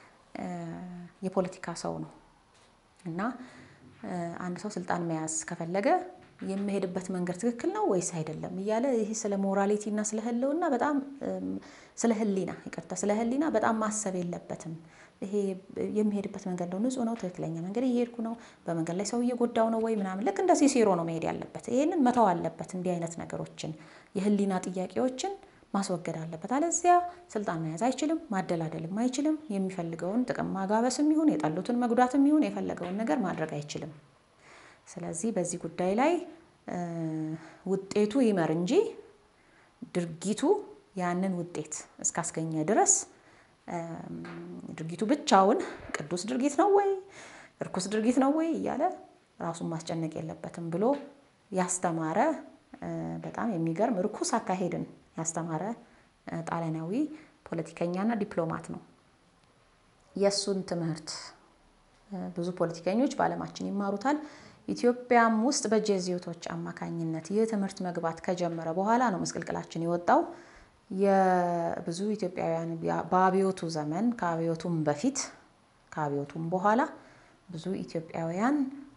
የፖለቲካ ሰው ነው እና አንድ ሰው ስልጣን መያዝ ከፈለገ የሚሄድበት መንገድ ትክክል ነው ወይስ አይደለም ይያለ ይሄ ስለ ሞራሊቲ እና ስለ ህልውና በጣም ስለ ህሊና ይቀርታ ስለ ህሊና በጣም ማሰብ የለበትም ይሄ የሚሄድበት መንገድ ነው ንጹህ ነው ትክክለኛ መንገድ ይሄድኩ ነው በመንገድ ላይ ሰው እየጎዳው ነው ወይ ምናምን ልክ እንደ ሲሴሮ ነው መሄድ ያለበት ይሄንን መተው አለበት እንዲህ አይነት ነገሮችን የህሊና ጥያቄዎችን ማስወገድ አለበት አለዚያ ስልጣን መያዝ አይችልም ማደላደልም አይችልም የሚፈልገውን ጥቅም ማጋበስም ይሁን የጣሉትን መጉዳትም ይሁን የፈለገውን ነገር ማድረግ አይችልም ስለዚህ በዚህ ጉዳይ ላይ ውጤቱ ይመር እንጂ ድርጊቱ ያንን ውጤት እስካስገኘ ድረስ ድርጊቱ ብቻውን ቅዱስ ድርጊት ነው ወይ እርኩስ ድርጊት ነው ወይ ይያለ ራሱን ማስጨነቅ የለበትም ብሎ ያስተማረ በጣም የሚገርም እርኩስ አካሄድን ያስተማረ ጣሊያናዊ ፖለቲከኛና ዲፕሎማት ነው የሱን ትምህርት ብዙ ፖለቲከኞች በአለማችን ይማሩታል ኢትዮጵያም ውስጥ በጄዙይቶች አማካኝነት የትምህርት መግባት ከጀመረ በኋላ ነው መስቀልቅላችን የወጣው የብዙ ኢትዮጵያውያን በአብዮቱ ዘመን ከአብዮቱም በፊት ከአብዮቱም በኋላ ብዙ ኢትዮጵያውያን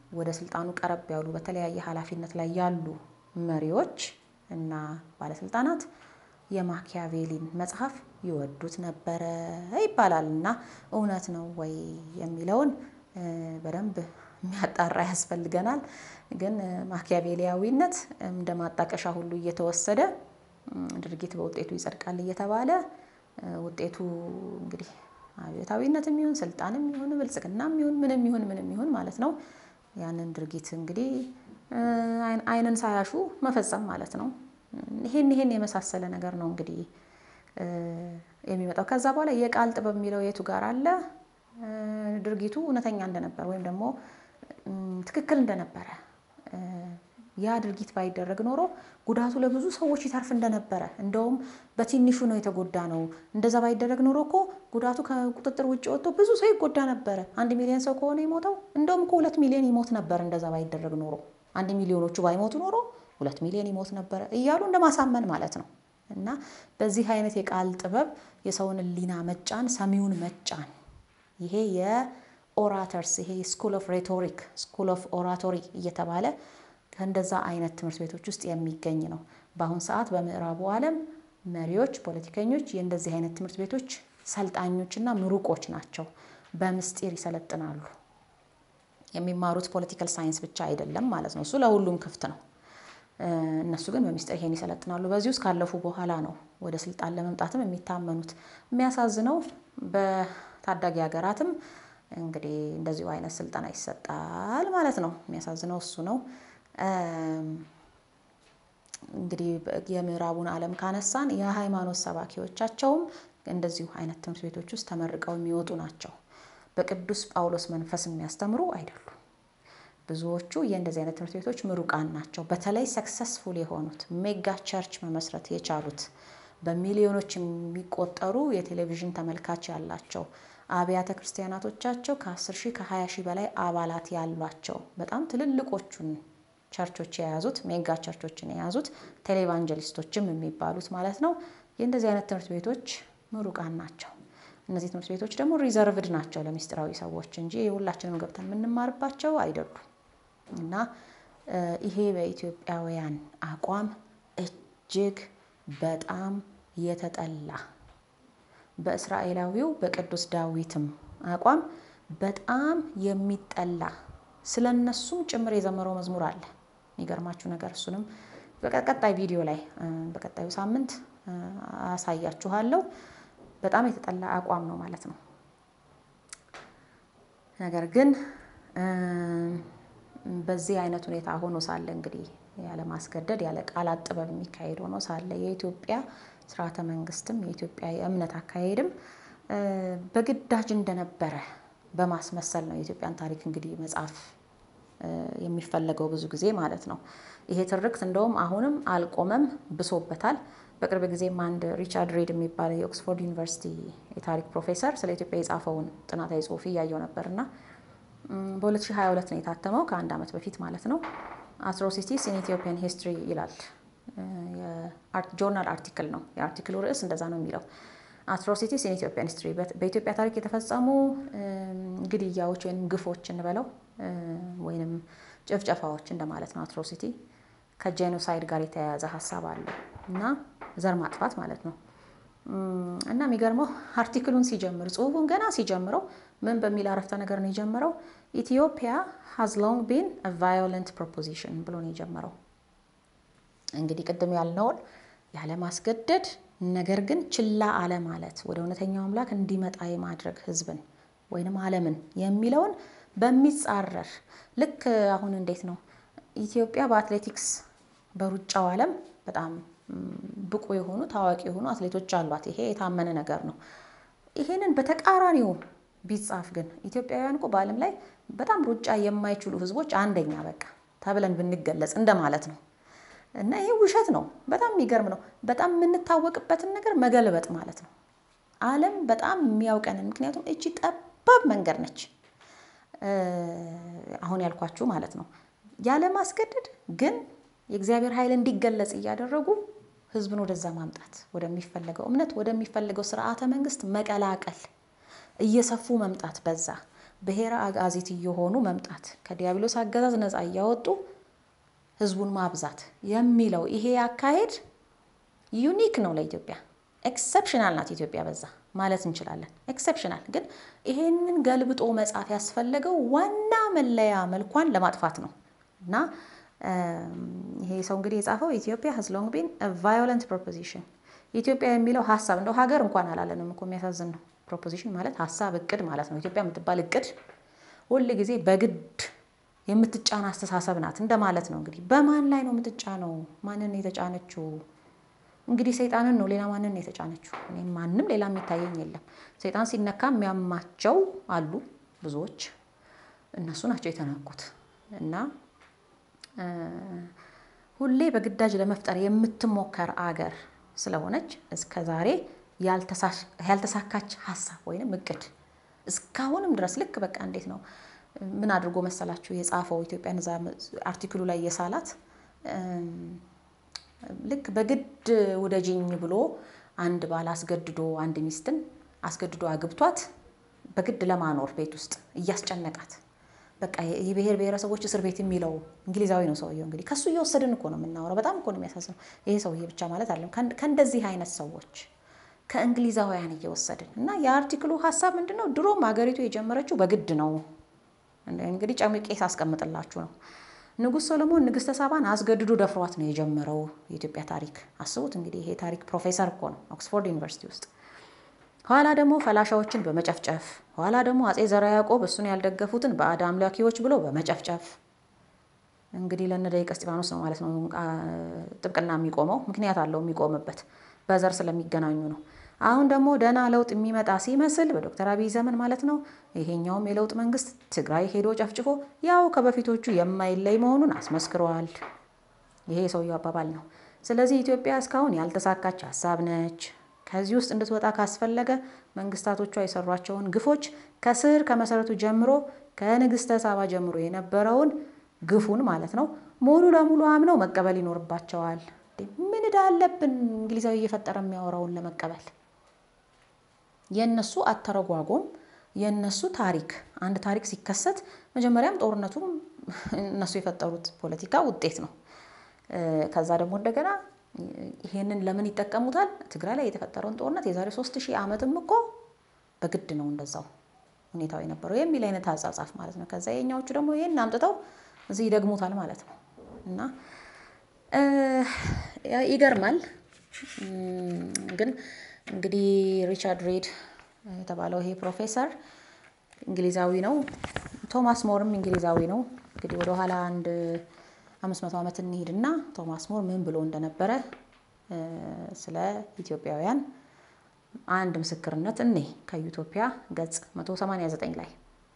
ወደ ስልጣኑ ቀረብ ያሉ በተለያየ ኃላፊነት ላይ ያሉ መሪዎች እና ባለስልጣናት የማኪያቬሊን መጽሐፍ ይወዱት ነበር ይባላልና እውነት ነው ወይ የሚለውን በደንብ የሚያጣራ ያስፈልገናል። ግን ማኪያቬሊያዊነት እንደማጣቀሻ ሁሉ እየተወሰደ ድርጊት በውጤቱ ይጸድቃል እየተባለ ውጤቱ እንግዲህ አብዮታዊነትም ይሁን ስልጣንም ይሁን ብልጽግናም ይሁን ምንም ይሁን ምንም ይሁን ማለት ነው ያንን ድርጊት እንግዲህ አይንን ሳያሹ መፈጸም ማለት ነው። ይሄን ይሄን የመሳሰለ ነገር ነው እንግዲህ የሚመጣው። ከዛ በኋላ የቃል ጥበብ የሚለው የቱ ጋር አለ? ድርጊቱ እውነተኛ እንደነበር ወይም ደግሞ ትክክል እንደነበረ ያ ድርጊት ባይደረግ ኖሮ ጉዳቱ ለብዙ ሰዎች ይተርፍ እንደነበረ እንደውም በትንሹ ነው የተጎዳ ነው እንደዛ ባይደረግ ኖሮ እኮ ጉዳቱ ከቁጥጥር ውጭ ወጥቶ ብዙ ሰው ይጎዳ ነበር። አንድ ሚሊዮን ሰው ከሆነ የሞተው እንደውም እኮ ሁለት ሚሊዮን ይሞት ነበር እንደዛ ባይደረግ ኖሮ አንድ ሚሊዮኖቹ ባይሞቱ ኖሮ ሁለት ሚሊዮን ይሞት ነበር እያሉ እንደማሳመን ማለት ነው። እና በዚህ አይነት የቃል ጥበብ የሰውን ሊና መጫን ሰሚውን መጫን ይሄ የኦራተርስ ይሄ ስኩል ኦፍ ሬቶሪክ ስኩል ኦፍ ኦራቶሪ እየተባለ ከእንደዛ አይነት ትምህርት ቤቶች ውስጥ የሚገኝ ነው። በአሁን ሰዓት በምዕራቡ ዓለም መሪዎች ፖለቲከኞች የእንደዚህ አይነት ትምህርት ቤቶች ሰልጣኞችና ምሩቆች ናቸው። በምስጢር ይሰለጥናሉ። የሚማሩት ፖለቲካል ሳይንስ ብቻ አይደለም ማለት ነው። እሱ ለሁሉም ክፍት ነው። እነሱ ግን በምስጢር ይሄን ይሰለጥናሉ። በዚህ ውስጥ ካለፉ በኋላ ነው ወደ ስልጣን ለመምጣትም የሚታመኑት። የሚያሳዝነው በታዳጊ ሀገራትም እንግዲህ እንደዚሁ አይነት ስልጣን ይሰጣል ማለት ነው። የሚያሳዝነው እሱ ነው። እንግዲህ የምዕራቡን ዓለም ካነሳን የሃይማኖት ሰባኪዎቻቸውም እንደዚሁ አይነት ትምህርት ቤቶች ውስጥ ተመርቀው የሚወጡ ናቸው። በቅዱስ ጳውሎስ መንፈስ የሚያስተምሩ አይደሉም። ብዙዎቹ የእንደዚህ አይነት ትምህርት ቤቶች ምሩቃን ናቸው። በተለይ ሰክሰስፉል የሆኑት ሜጋ ቸርች መመስረት የቻሉት በሚሊዮኖች የሚቆጠሩ የቴሌቪዥን ተመልካች ያላቸው አብያተ ክርስቲያናቶቻቸው ከአስር ሺህ ከሃያ ሺህ በላይ አባላት ያሏቸው በጣም ትልልቆቹን ቸርቾች የያዙት ሜጋ ቸርቾችን የያዙት ቴሌቫንጀሊስቶችም የሚባሉት ማለት ነው የእንደዚህ አይነት ትምህርት ቤቶች ምሩቃን ናቸው። እነዚህ ትምህርት ቤቶች ደግሞ ሪዘርቭድ ናቸው ለሚስጥራዊ ሰዎች እንጂ ሁላችንም ገብተን የምንማርባቸው አይደሉም። እና ይሄ በኢትዮጵያውያን አቋም እጅግ በጣም የተጠላ በእስራኤላዊው በቅዱስ ዳዊትም አቋም በጣም የሚጠላ ስለነሱም ጭምር የዘመረው መዝሙር አለ። የሚገርማችሁ ነገር እሱንም በቀጣይ ቪዲዮ ላይ በቀጣዩ ሳምንት አሳያችኋለሁ። በጣም የተጠላ አቋም ነው ማለት ነው። ነገር ግን በዚህ አይነት ሁኔታ ሆኖ ሳለ እንግዲህ ያለ ማስገደድ ያለ ቃላት ጥበብ የሚካሄድ ሆኖ ሳለ የኢትዮጵያ ስርዓተ መንግስትም የኢትዮጵያ የእምነት አካሄድም በግዳጅ እንደነበረ በማስመሰል ነው የኢትዮጵያን ታሪክ እንግዲህ መጽሐፍ የሚፈልገው ብዙ ጊዜ ማለት ነው። ይሄ ትርክት እንደውም አሁንም አልቆመም ብሶበታል። በቅርብ ጊዜ አንድ ሪቻርድ ሬድ የሚባል የኦክስፎርድ ዩኒቨርሲቲ የታሪክ ፕሮፌሰር ስለ ኢትዮጵያ የጻፈውን ጥናታዊ ጽሑፍ እያየው ነበርና በሁለት ሺህ ሃያ ሁለት ነው የታተመው ከአንድ አመት በፊት ማለት ነው። አትሮሲቲስ ኢን ኢትዮጵያን ሂስትሪ ይላል። የአርት ጆርናል አርቲክል ነው። የአርቲክሉ ርዕስ እንደዛ ነው የሚለው አትሮሲቲስ ኢን ኢትዮጵያን ሂስትሪ በኢትዮጵያ ታሪክ የተፈጸሙ ግድያዎች ወይንም ግፎች እንበለው ወይንም ጭፍጨፋዎች እንደማለት ነው። አትሮሲቲ ከጄኖሳይድ ጋር የተያያዘ ሐሳብ አለው እና ዘር ማጥፋት ማለት ነው። እና የሚገርመው አርቲክሉን ሲጀምር ጽሑፉን ገና ሲጀምረው ምን በሚል አረፍተ ነገር ነው የጀመረው? ኢትዮጵያ has long been a violent proposition ብሎ ነው የጀመረው። እንግዲህ ቅድም ያልነውን ያለ ማስገደድ ነገር ግን ችላ አለ ማለት ወደ እውነተኛው አምላክ እንዲመጣ የማድረግ ህዝብን ወይንም ዓለምን የሚለውን በሚጻረር ልክ አሁን እንዴት ነው ኢትዮጵያ በአትሌቲክስ በሩጫው ዓለም በጣም ብቁ የሆኑ ታዋቂ የሆኑ አትሌቶች አሏት። ይሄ የታመነ ነገር ነው። ይሄንን በተቃራኒው ቢጻፍ ግን ኢትዮጵያውያን እኮ በዓለም ላይ በጣም ሩጫ የማይችሉ ህዝቦች አንደኛ በቃ ተብለን ብንገለጽ እንደማለት ነው። እና ይሄ ውሸት ነው። በጣም የሚገርም ነው። በጣም የምንታወቅበትን ነገር መገልበጥ ማለት ነው። ዓለም በጣም የሚያውቀን ምክንያቱም እቺ ጠባብ መንገድ ነች። አሁን ያልኳችሁ ማለት ነው። ያለ ማስገደድ ግን የእግዚአብሔር ኃይል እንዲገለጽ እያደረጉ ህዝብን ወደዛ ማምጣት ወደሚፈልገው እምነት ወደሚፈልገው ስርዓተ መንግስት መቀላቀል እየሰፉ መምጣት በዛ ብሔረ አጋዚት እየሆኑ መምጣት ከዲያብሎስ አገዛዝ ነፃ ያወጡ ህዝቡን ማብዛት የሚለው ይሄ አካሄድ ዩኒክ ነው ለኢትዮጵያ ኤክሰፕሽናል ናት ኢትዮጵያ በዛ ማለት እንችላለን ኤክሰፕሽናል ግን ይሄንን ገልብጦ መጻፍ ያስፈልገው ዋና መለያ መልኳን ለማጥፋት ነው እና ይሄ ሰው እንግዲህ የጻፈው ኢትዮጵያ has long been a violent proposition ኢትዮጵያ የሚለው ሐሳብ እንደው ሀገር እንኳን አላለንም እኮ የሚያሳዝን ነው ፕሮፖዚሽን ማለት ሐሳብ እቅድ ማለት ነው ኢትዮጵያ የምትባል እቅድ ሁሉ ጊዜ በግድ የምትጫና አስተሳሰብ ናት እንደማለት ነው እንግዲህ በማን ላይ ነው የምትጫነው ማንን የተጫነችው እንግዲህ ሰይጣንን ነው ሌላ ማንን ነው የተጫነችው እኔ ማንንም ሌላ የሚታየኝ የለም ሰይጣን ሲነካ የሚያማቸው አሉ ብዙዎች እነሱ ናቸው የተናኩት እና ሁሌ በግዳጅ ለመፍጠር የምትሞከር አገር ስለሆነች እስከ ዛሬ ያልተሳካች ሐሳብ ወይንም እቅድ እስካሁንም ድረስ ልክ በቃ እንዴት ነው ምን አድርጎ መሰላችሁ የጻፈው ኢትዮጵያን ዛ አርቲክሉ ላይ የሳላት ልክ በግድ ወደጂኝ ብሎ አንድ ባል አስገድዶ አንድ ሚስትን አስገድዶ አግብቷት በግድ ለማኖር ቤት ውስጥ እያስጨነቃት በቃ የብሔር ብሔረሰቦች እስር ቤት የሚለው እንግሊዛዊ ነው ሰውየው እንግዲህ ከሱ እየወሰድን እኮ ነው የምናወራው በጣም እኮ ነው የሚያሳዝነው ይሄ ሰውዬ ብቻ ማለት አይደለም ከእንደዚህ አይነት ሰዎች ከእንግሊዛውያን እየወሰድን እና የአርቲክሉ ሐሳብ ምንድነው ድሮም ሀገሪቱ የጀመረችው በግድ ነው እንግዲህ ጨምቄ ሳስቀምጥላችሁ ነው ንጉስ ሰሎሞን ንግስተ ሳባን አስገድዶ ደፍሯት ነው የጀመረው የኢትዮጵያ ታሪክ አስቡት እንግዲህ ይሄ ታሪክ ፕሮፌሰር እኮ ነው ኦክስፎርድ ዩኒቨርሲቲ ውስጥ ኋላ ደግሞ ፈላሻዎችን በመጨፍጨፍ ኋላ ደግሞ አጼ ዘርዓ ያዕቆብ እሱን ያልደገፉትን ባዕድ አምላኪዎች ብሎ በመጨፍጨፍ እንግዲህ ለነ ደቂቀ እስጢፋኖስ ነው ማለት ነው ጥብቅና የሚቆመው ምክንያት አለው የሚቆምበት በዘር ስለሚገናኙ ነው አሁን ደግሞ ደና ለውጥ የሚመጣ ሲመስል በዶክተር አብይ ዘመን ማለት ነው ይሄኛው የለውጥ መንግስት ትግራይ ሄዶ ጨፍጭፎ ያው ከበፊቶቹ የማይለይ መሆኑን አስመስክሯል ይሄ ሰውየው አባባል ነው ስለዚህ ኢትዮጵያ እስካሁን ያልተሳካች ሐሳብ ነች ከዚህ ውስጥ እንድትወጣ ካስፈለገ መንግስታቶቿ የሰሯቸውን ግፎች ከስር ከመሰረቱ ጀምሮ ከንግስተ ሳባ ጀምሮ የነበረውን ግፉን ማለት ነው ሙሉ ለሙሉ አምነው መቀበል ይኖርባቸዋል ምን ዳለብን እንግሊዛዊ እየፈጠረ የሚያወራውን ለመቀበል የነሱ አተረጓጎም የነሱ ታሪክ አንድ ታሪክ ሲከሰት መጀመሪያም ጦርነቱም እነሱ የፈጠሩት ፖለቲካ ውጤት ነው ከዛ ደግሞ እንደገና ይሄንን ለምን ይተከሙታል ትግራይ ላይ የተፈጠረውን ጦርነት የዛሬ ሶስት ሺህ ዓመትም እኮ በግድ ነው እንደዛው ሁኔታው የነበረው የሚል አይነት አጻጻፍ ማለት ነው ከዛ የኛዎቹ ደግሞ ይሄን አምጥተው እዚህ ይደግሙታል ማለት ነው እና ይገርማል ግን እንግዲህ ሪቻርድ ሪድ የተባለው ይሄ ፕሮፌሰር እንግሊዛዊ ነው ቶማስ ሞርም እንግሊዛዊ ነው እንግዲህ ወደ ኋላ አንድ አምስት መቶ ዓመት እንሂድና ቶማስ ሞር ምን ብሎ እንደነበረ ስለ ኢትዮጵያውያን አንድ ምስክርነት እኔ ከዩቶፒያ ገጽ መቶ ሰማንያ ዘጠኝ ላይ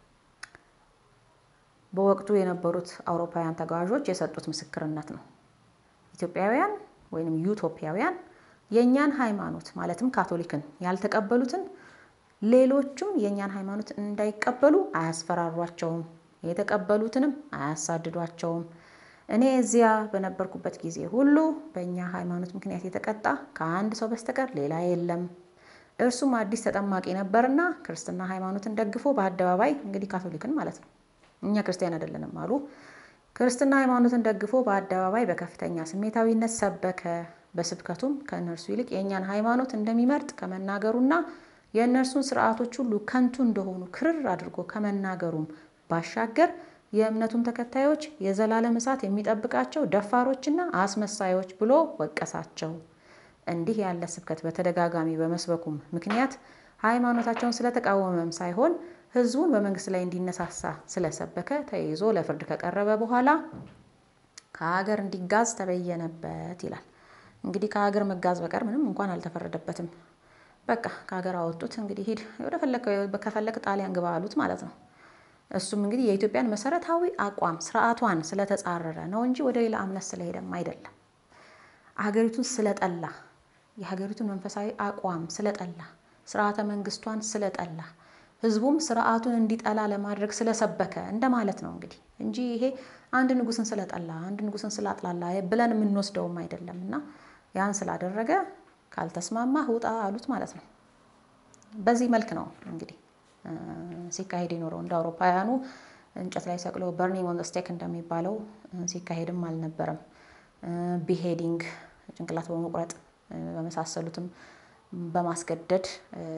በወቅቱ የነበሩት አውሮፓውያን ተጓዦች የሰጡት ምስክርነት ነው ኢትዮጵያውያን ወይንም ዩቶፒያውያን የኛን ሃይማኖት ማለትም ካቶሊክን ያልተቀበሉትን ሌሎችም የኛን ሃይማኖት እንዳይቀበሉ አያስፈራሯቸውም የተቀበሉትንም አያሳድዷቸውም እኔ እዚያ በነበርኩበት ጊዜ ሁሉ በእኛ ሃይማኖት ምክንያት የተቀጣ ከአንድ ሰው በስተቀር ሌላ የለም እርሱም አዲስ ተጠማቂ ነበርና ክርስትና ሃይማኖትን ደግፎ በአደባባይ እንግዲህ ካቶሊክን ማለት ነው እኛ ክርስቲያን አይደለንም አሉ ክርስትና ሃይማኖትን ደግፎ በአደባባይ በከፍተኛ ስሜታዊነት ሰበከ በስብከቱም ከነርሱ ይልቅ የኛን ሃይማኖት እንደሚመርጥ ከመናገሩና የነርሱን ሥርዓቶች ሁሉ ከንቱ እንደሆኑ ክርር አድርጎ ከመናገሩም ባሻገር የእምነቱም ተከታዮች የዘላለም እሳት የሚጠብቃቸው ደፋሮችና አስመሳዮች ብሎ ወቀሳቸው እንዲህ ያለ ስብከት በተደጋጋሚ በመስበኩም ምክንያት ሃይማኖታቸውን ስለተቃወመም ሳይሆን ህዝቡን በመንግስት ላይ እንዲነሳሳ ስለሰበከ ተይዞ ለፍርድ ከቀረበ በኋላ ከሀገር እንዲጋዝ ተበየነበት ይላል እንግዲህ ከሀገር መጋዝ በቀር ምንም እንኳን አልተፈረደበትም በቃ ከሀገር አወጡት እንግዲህ ሄድ ወደ ፈለከ በከፈለከ ጣሊያን ግባ አሉት ማለት ነው እሱም እንግዲህ የኢትዮጵያን መሰረታዊ አቋም ስርዓቷን ስለተጻረረ ነው እንጂ ወደ ሌላ እምነት ስለሄደም አይደለም ሀገሪቱን ስለጠላ የሀገሪቱን መንፈሳዊ አቋም ስለጠላ ስርዓተ መንግስቷን ስለጠላ ህዝቡም ስርዓቱን እንዲጠላ ለማድረግ ስለሰበከ እንደማለት ነው እንግዲህ እንጂ ይሄ አንድ ንጉስን ስለጠላ አንድ ንጉስን ስላጥላላ ብለን ምን ወስደውም አይደለምና ያን ስላደረገ ካልተስማማ ውጣ አሉት ማለት ነው በዚህ መልክ ነው እንግዲህ ሲካሄድ ይኖረው እንደ አውሮፓውያኑ እንጨት ላይ ሰቅሎ በርኒንግ ኦን ዘ ስቴክ እንደሚባለው ሲካሄድም አልነበረም። ቢሄዲንግ ጭንቅላት በመቁረጥ በመሳሰሉትም በማስገደድ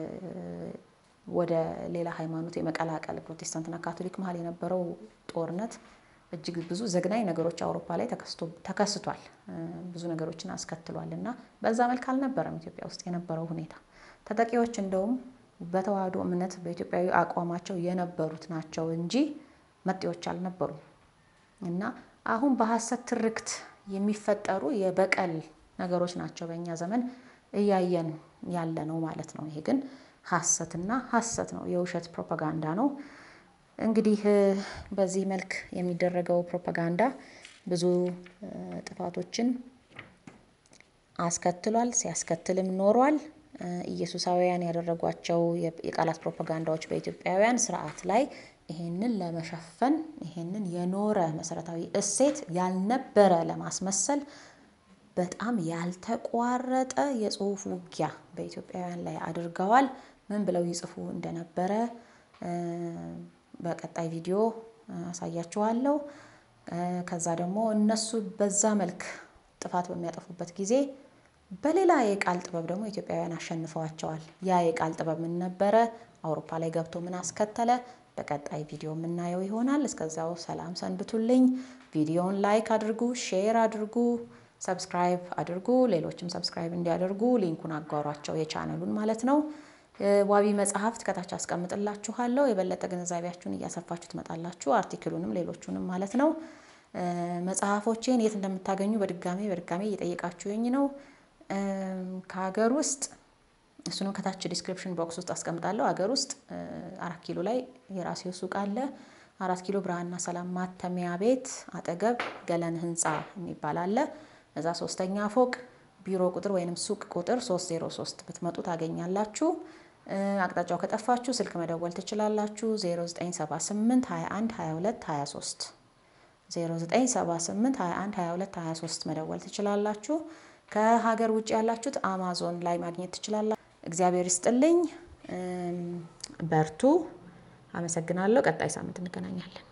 ወደ ሌላ ሃይማኖት የመቀላቀል ፕሮቴስታንትና ካቶሊክ መሃል የነበረው ጦርነት እጅግ ብዙ ዘግናኝ ነገሮች አውሮፓ ላይ ተከስቶ ተከስቷል። ብዙ ነገሮችን አስከትሏልና በዛ መልኩ አልነበረም ኢትዮጵያ ውስጥ የነበረው ሁኔታ። ተጠቂዎች እንደውም በተዋህዶ እምነት በኢትዮጵያዊ አቋማቸው የነበሩት ናቸው እንጂ መጤዎች አልነበሩም። እና አሁን በሐሰት ትርክት የሚፈጠሩ የበቀል ነገሮች ናቸው በእኛ ዘመን እያየን ያለ ነው ማለት ነው። ይሄ ግን ሐሰትና ሐሰት ነው፣ የውሸት ፕሮፓጋንዳ ነው። እንግዲህ በዚህ መልክ የሚደረገው ፕሮፓጋንዳ ብዙ ጥፋቶችን አስከትሏል፣ ሲያስከትልም ኖሯል። ኢየሱሳውያን ያደረጓቸው የቃላት ፕሮፓጋንዳዎች በኢትዮጵያውያን ስርዓት ላይ ይሄንን ለመሸፈን ይሄንን የኖረ መሰረታዊ እሴት ያልነበረ ለማስመሰል በጣም ያልተቋረጠ የጽሁፍ ውጊያ በኢትዮጵያውያን ላይ አድርገዋል። ምን ብለው ይጽፉ እንደነበረ በቀጣይ ቪዲዮ አሳያችኋለሁ። ከዛ ደግሞ እነሱ በዛ መልክ ጥፋት በሚያጠፉበት ጊዜ በሌላ የቃል ጥበብ ደግሞ ኢትዮጵያውያን አሸንፈዋቸዋል። ያ የቃል ጥበብ ምን ነበረ? አውሮፓ ላይ ገብቶ ምን አስከተለ? በቀጣይ ቪዲዮ የምናየው ይሆናል። እስከዛው ሰላም ሰንብቱልኝ። ቪዲዮውን ላይክ አድርጉ፣ ሼር አድርጉ፣ ሰብስክራይብ አድርጉ። ሌሎችም ሰብስክራይብ እንዲያደርጉ ሊንኩን አጋሯቸው፣ የቻናሉን ማለት ነው። ዋቢ መጽሐፍት ከታች አስቀምጥላችኋለሁ። የበለጠ ግንዛቤያችሁን እያሰፋችሁ ትመጣላችሁ። አርቲክሉንም ሌሎቹንም ማለት ነው። መጽሐፎቼን የት እንደምታገኙ በድጋሚ በድጋሚ እየጠየቃችሁኝ ነው። ከሀገር ውስጥ እሱንም ከታች ዲስክሪፕሽን ቦክስ ውስጥ አስቀምጣለሁ። ሀገር ውስጥ አራት ኪሎ ላይ የራሴው ሱቅ አለ። አራት ኪሎ ብርሃንና ሰላም ማተሚያ ቤት አጠገብ ገለን ህንጻ የሚባል አለ። እዛ ሶስተኛ ፎቅ ቢሮ ቁጥር ወይንም ሱቅ ቁጥር ሶስት ዜሮ ሶስት ብትመጡ ታገኛላችሁ። አቅጣጫው ከጠፋችሁ ስልክ መደወል ትችላላችሁ። ዜሮ ዘጠኝ ሰባ ስምንት ሃያ አንድ ሃያ ሁለት ሃያ ሶስት ዜሮ ዘጠኝ ሰባ ስምንት ሃያ አንድ ሃያ ሁለት ሃያ ሶስት መደወል ትችላላችሁ። ከሀገር ውጭ ያላችሁት አማዞን ላይ ማግኘት ትችላላችሁ። እግዚአብሔር ይስጥልኝ። በርቱ። አመሰግናለሁ። ቀጣይ ሳምንት እንገናኛለን።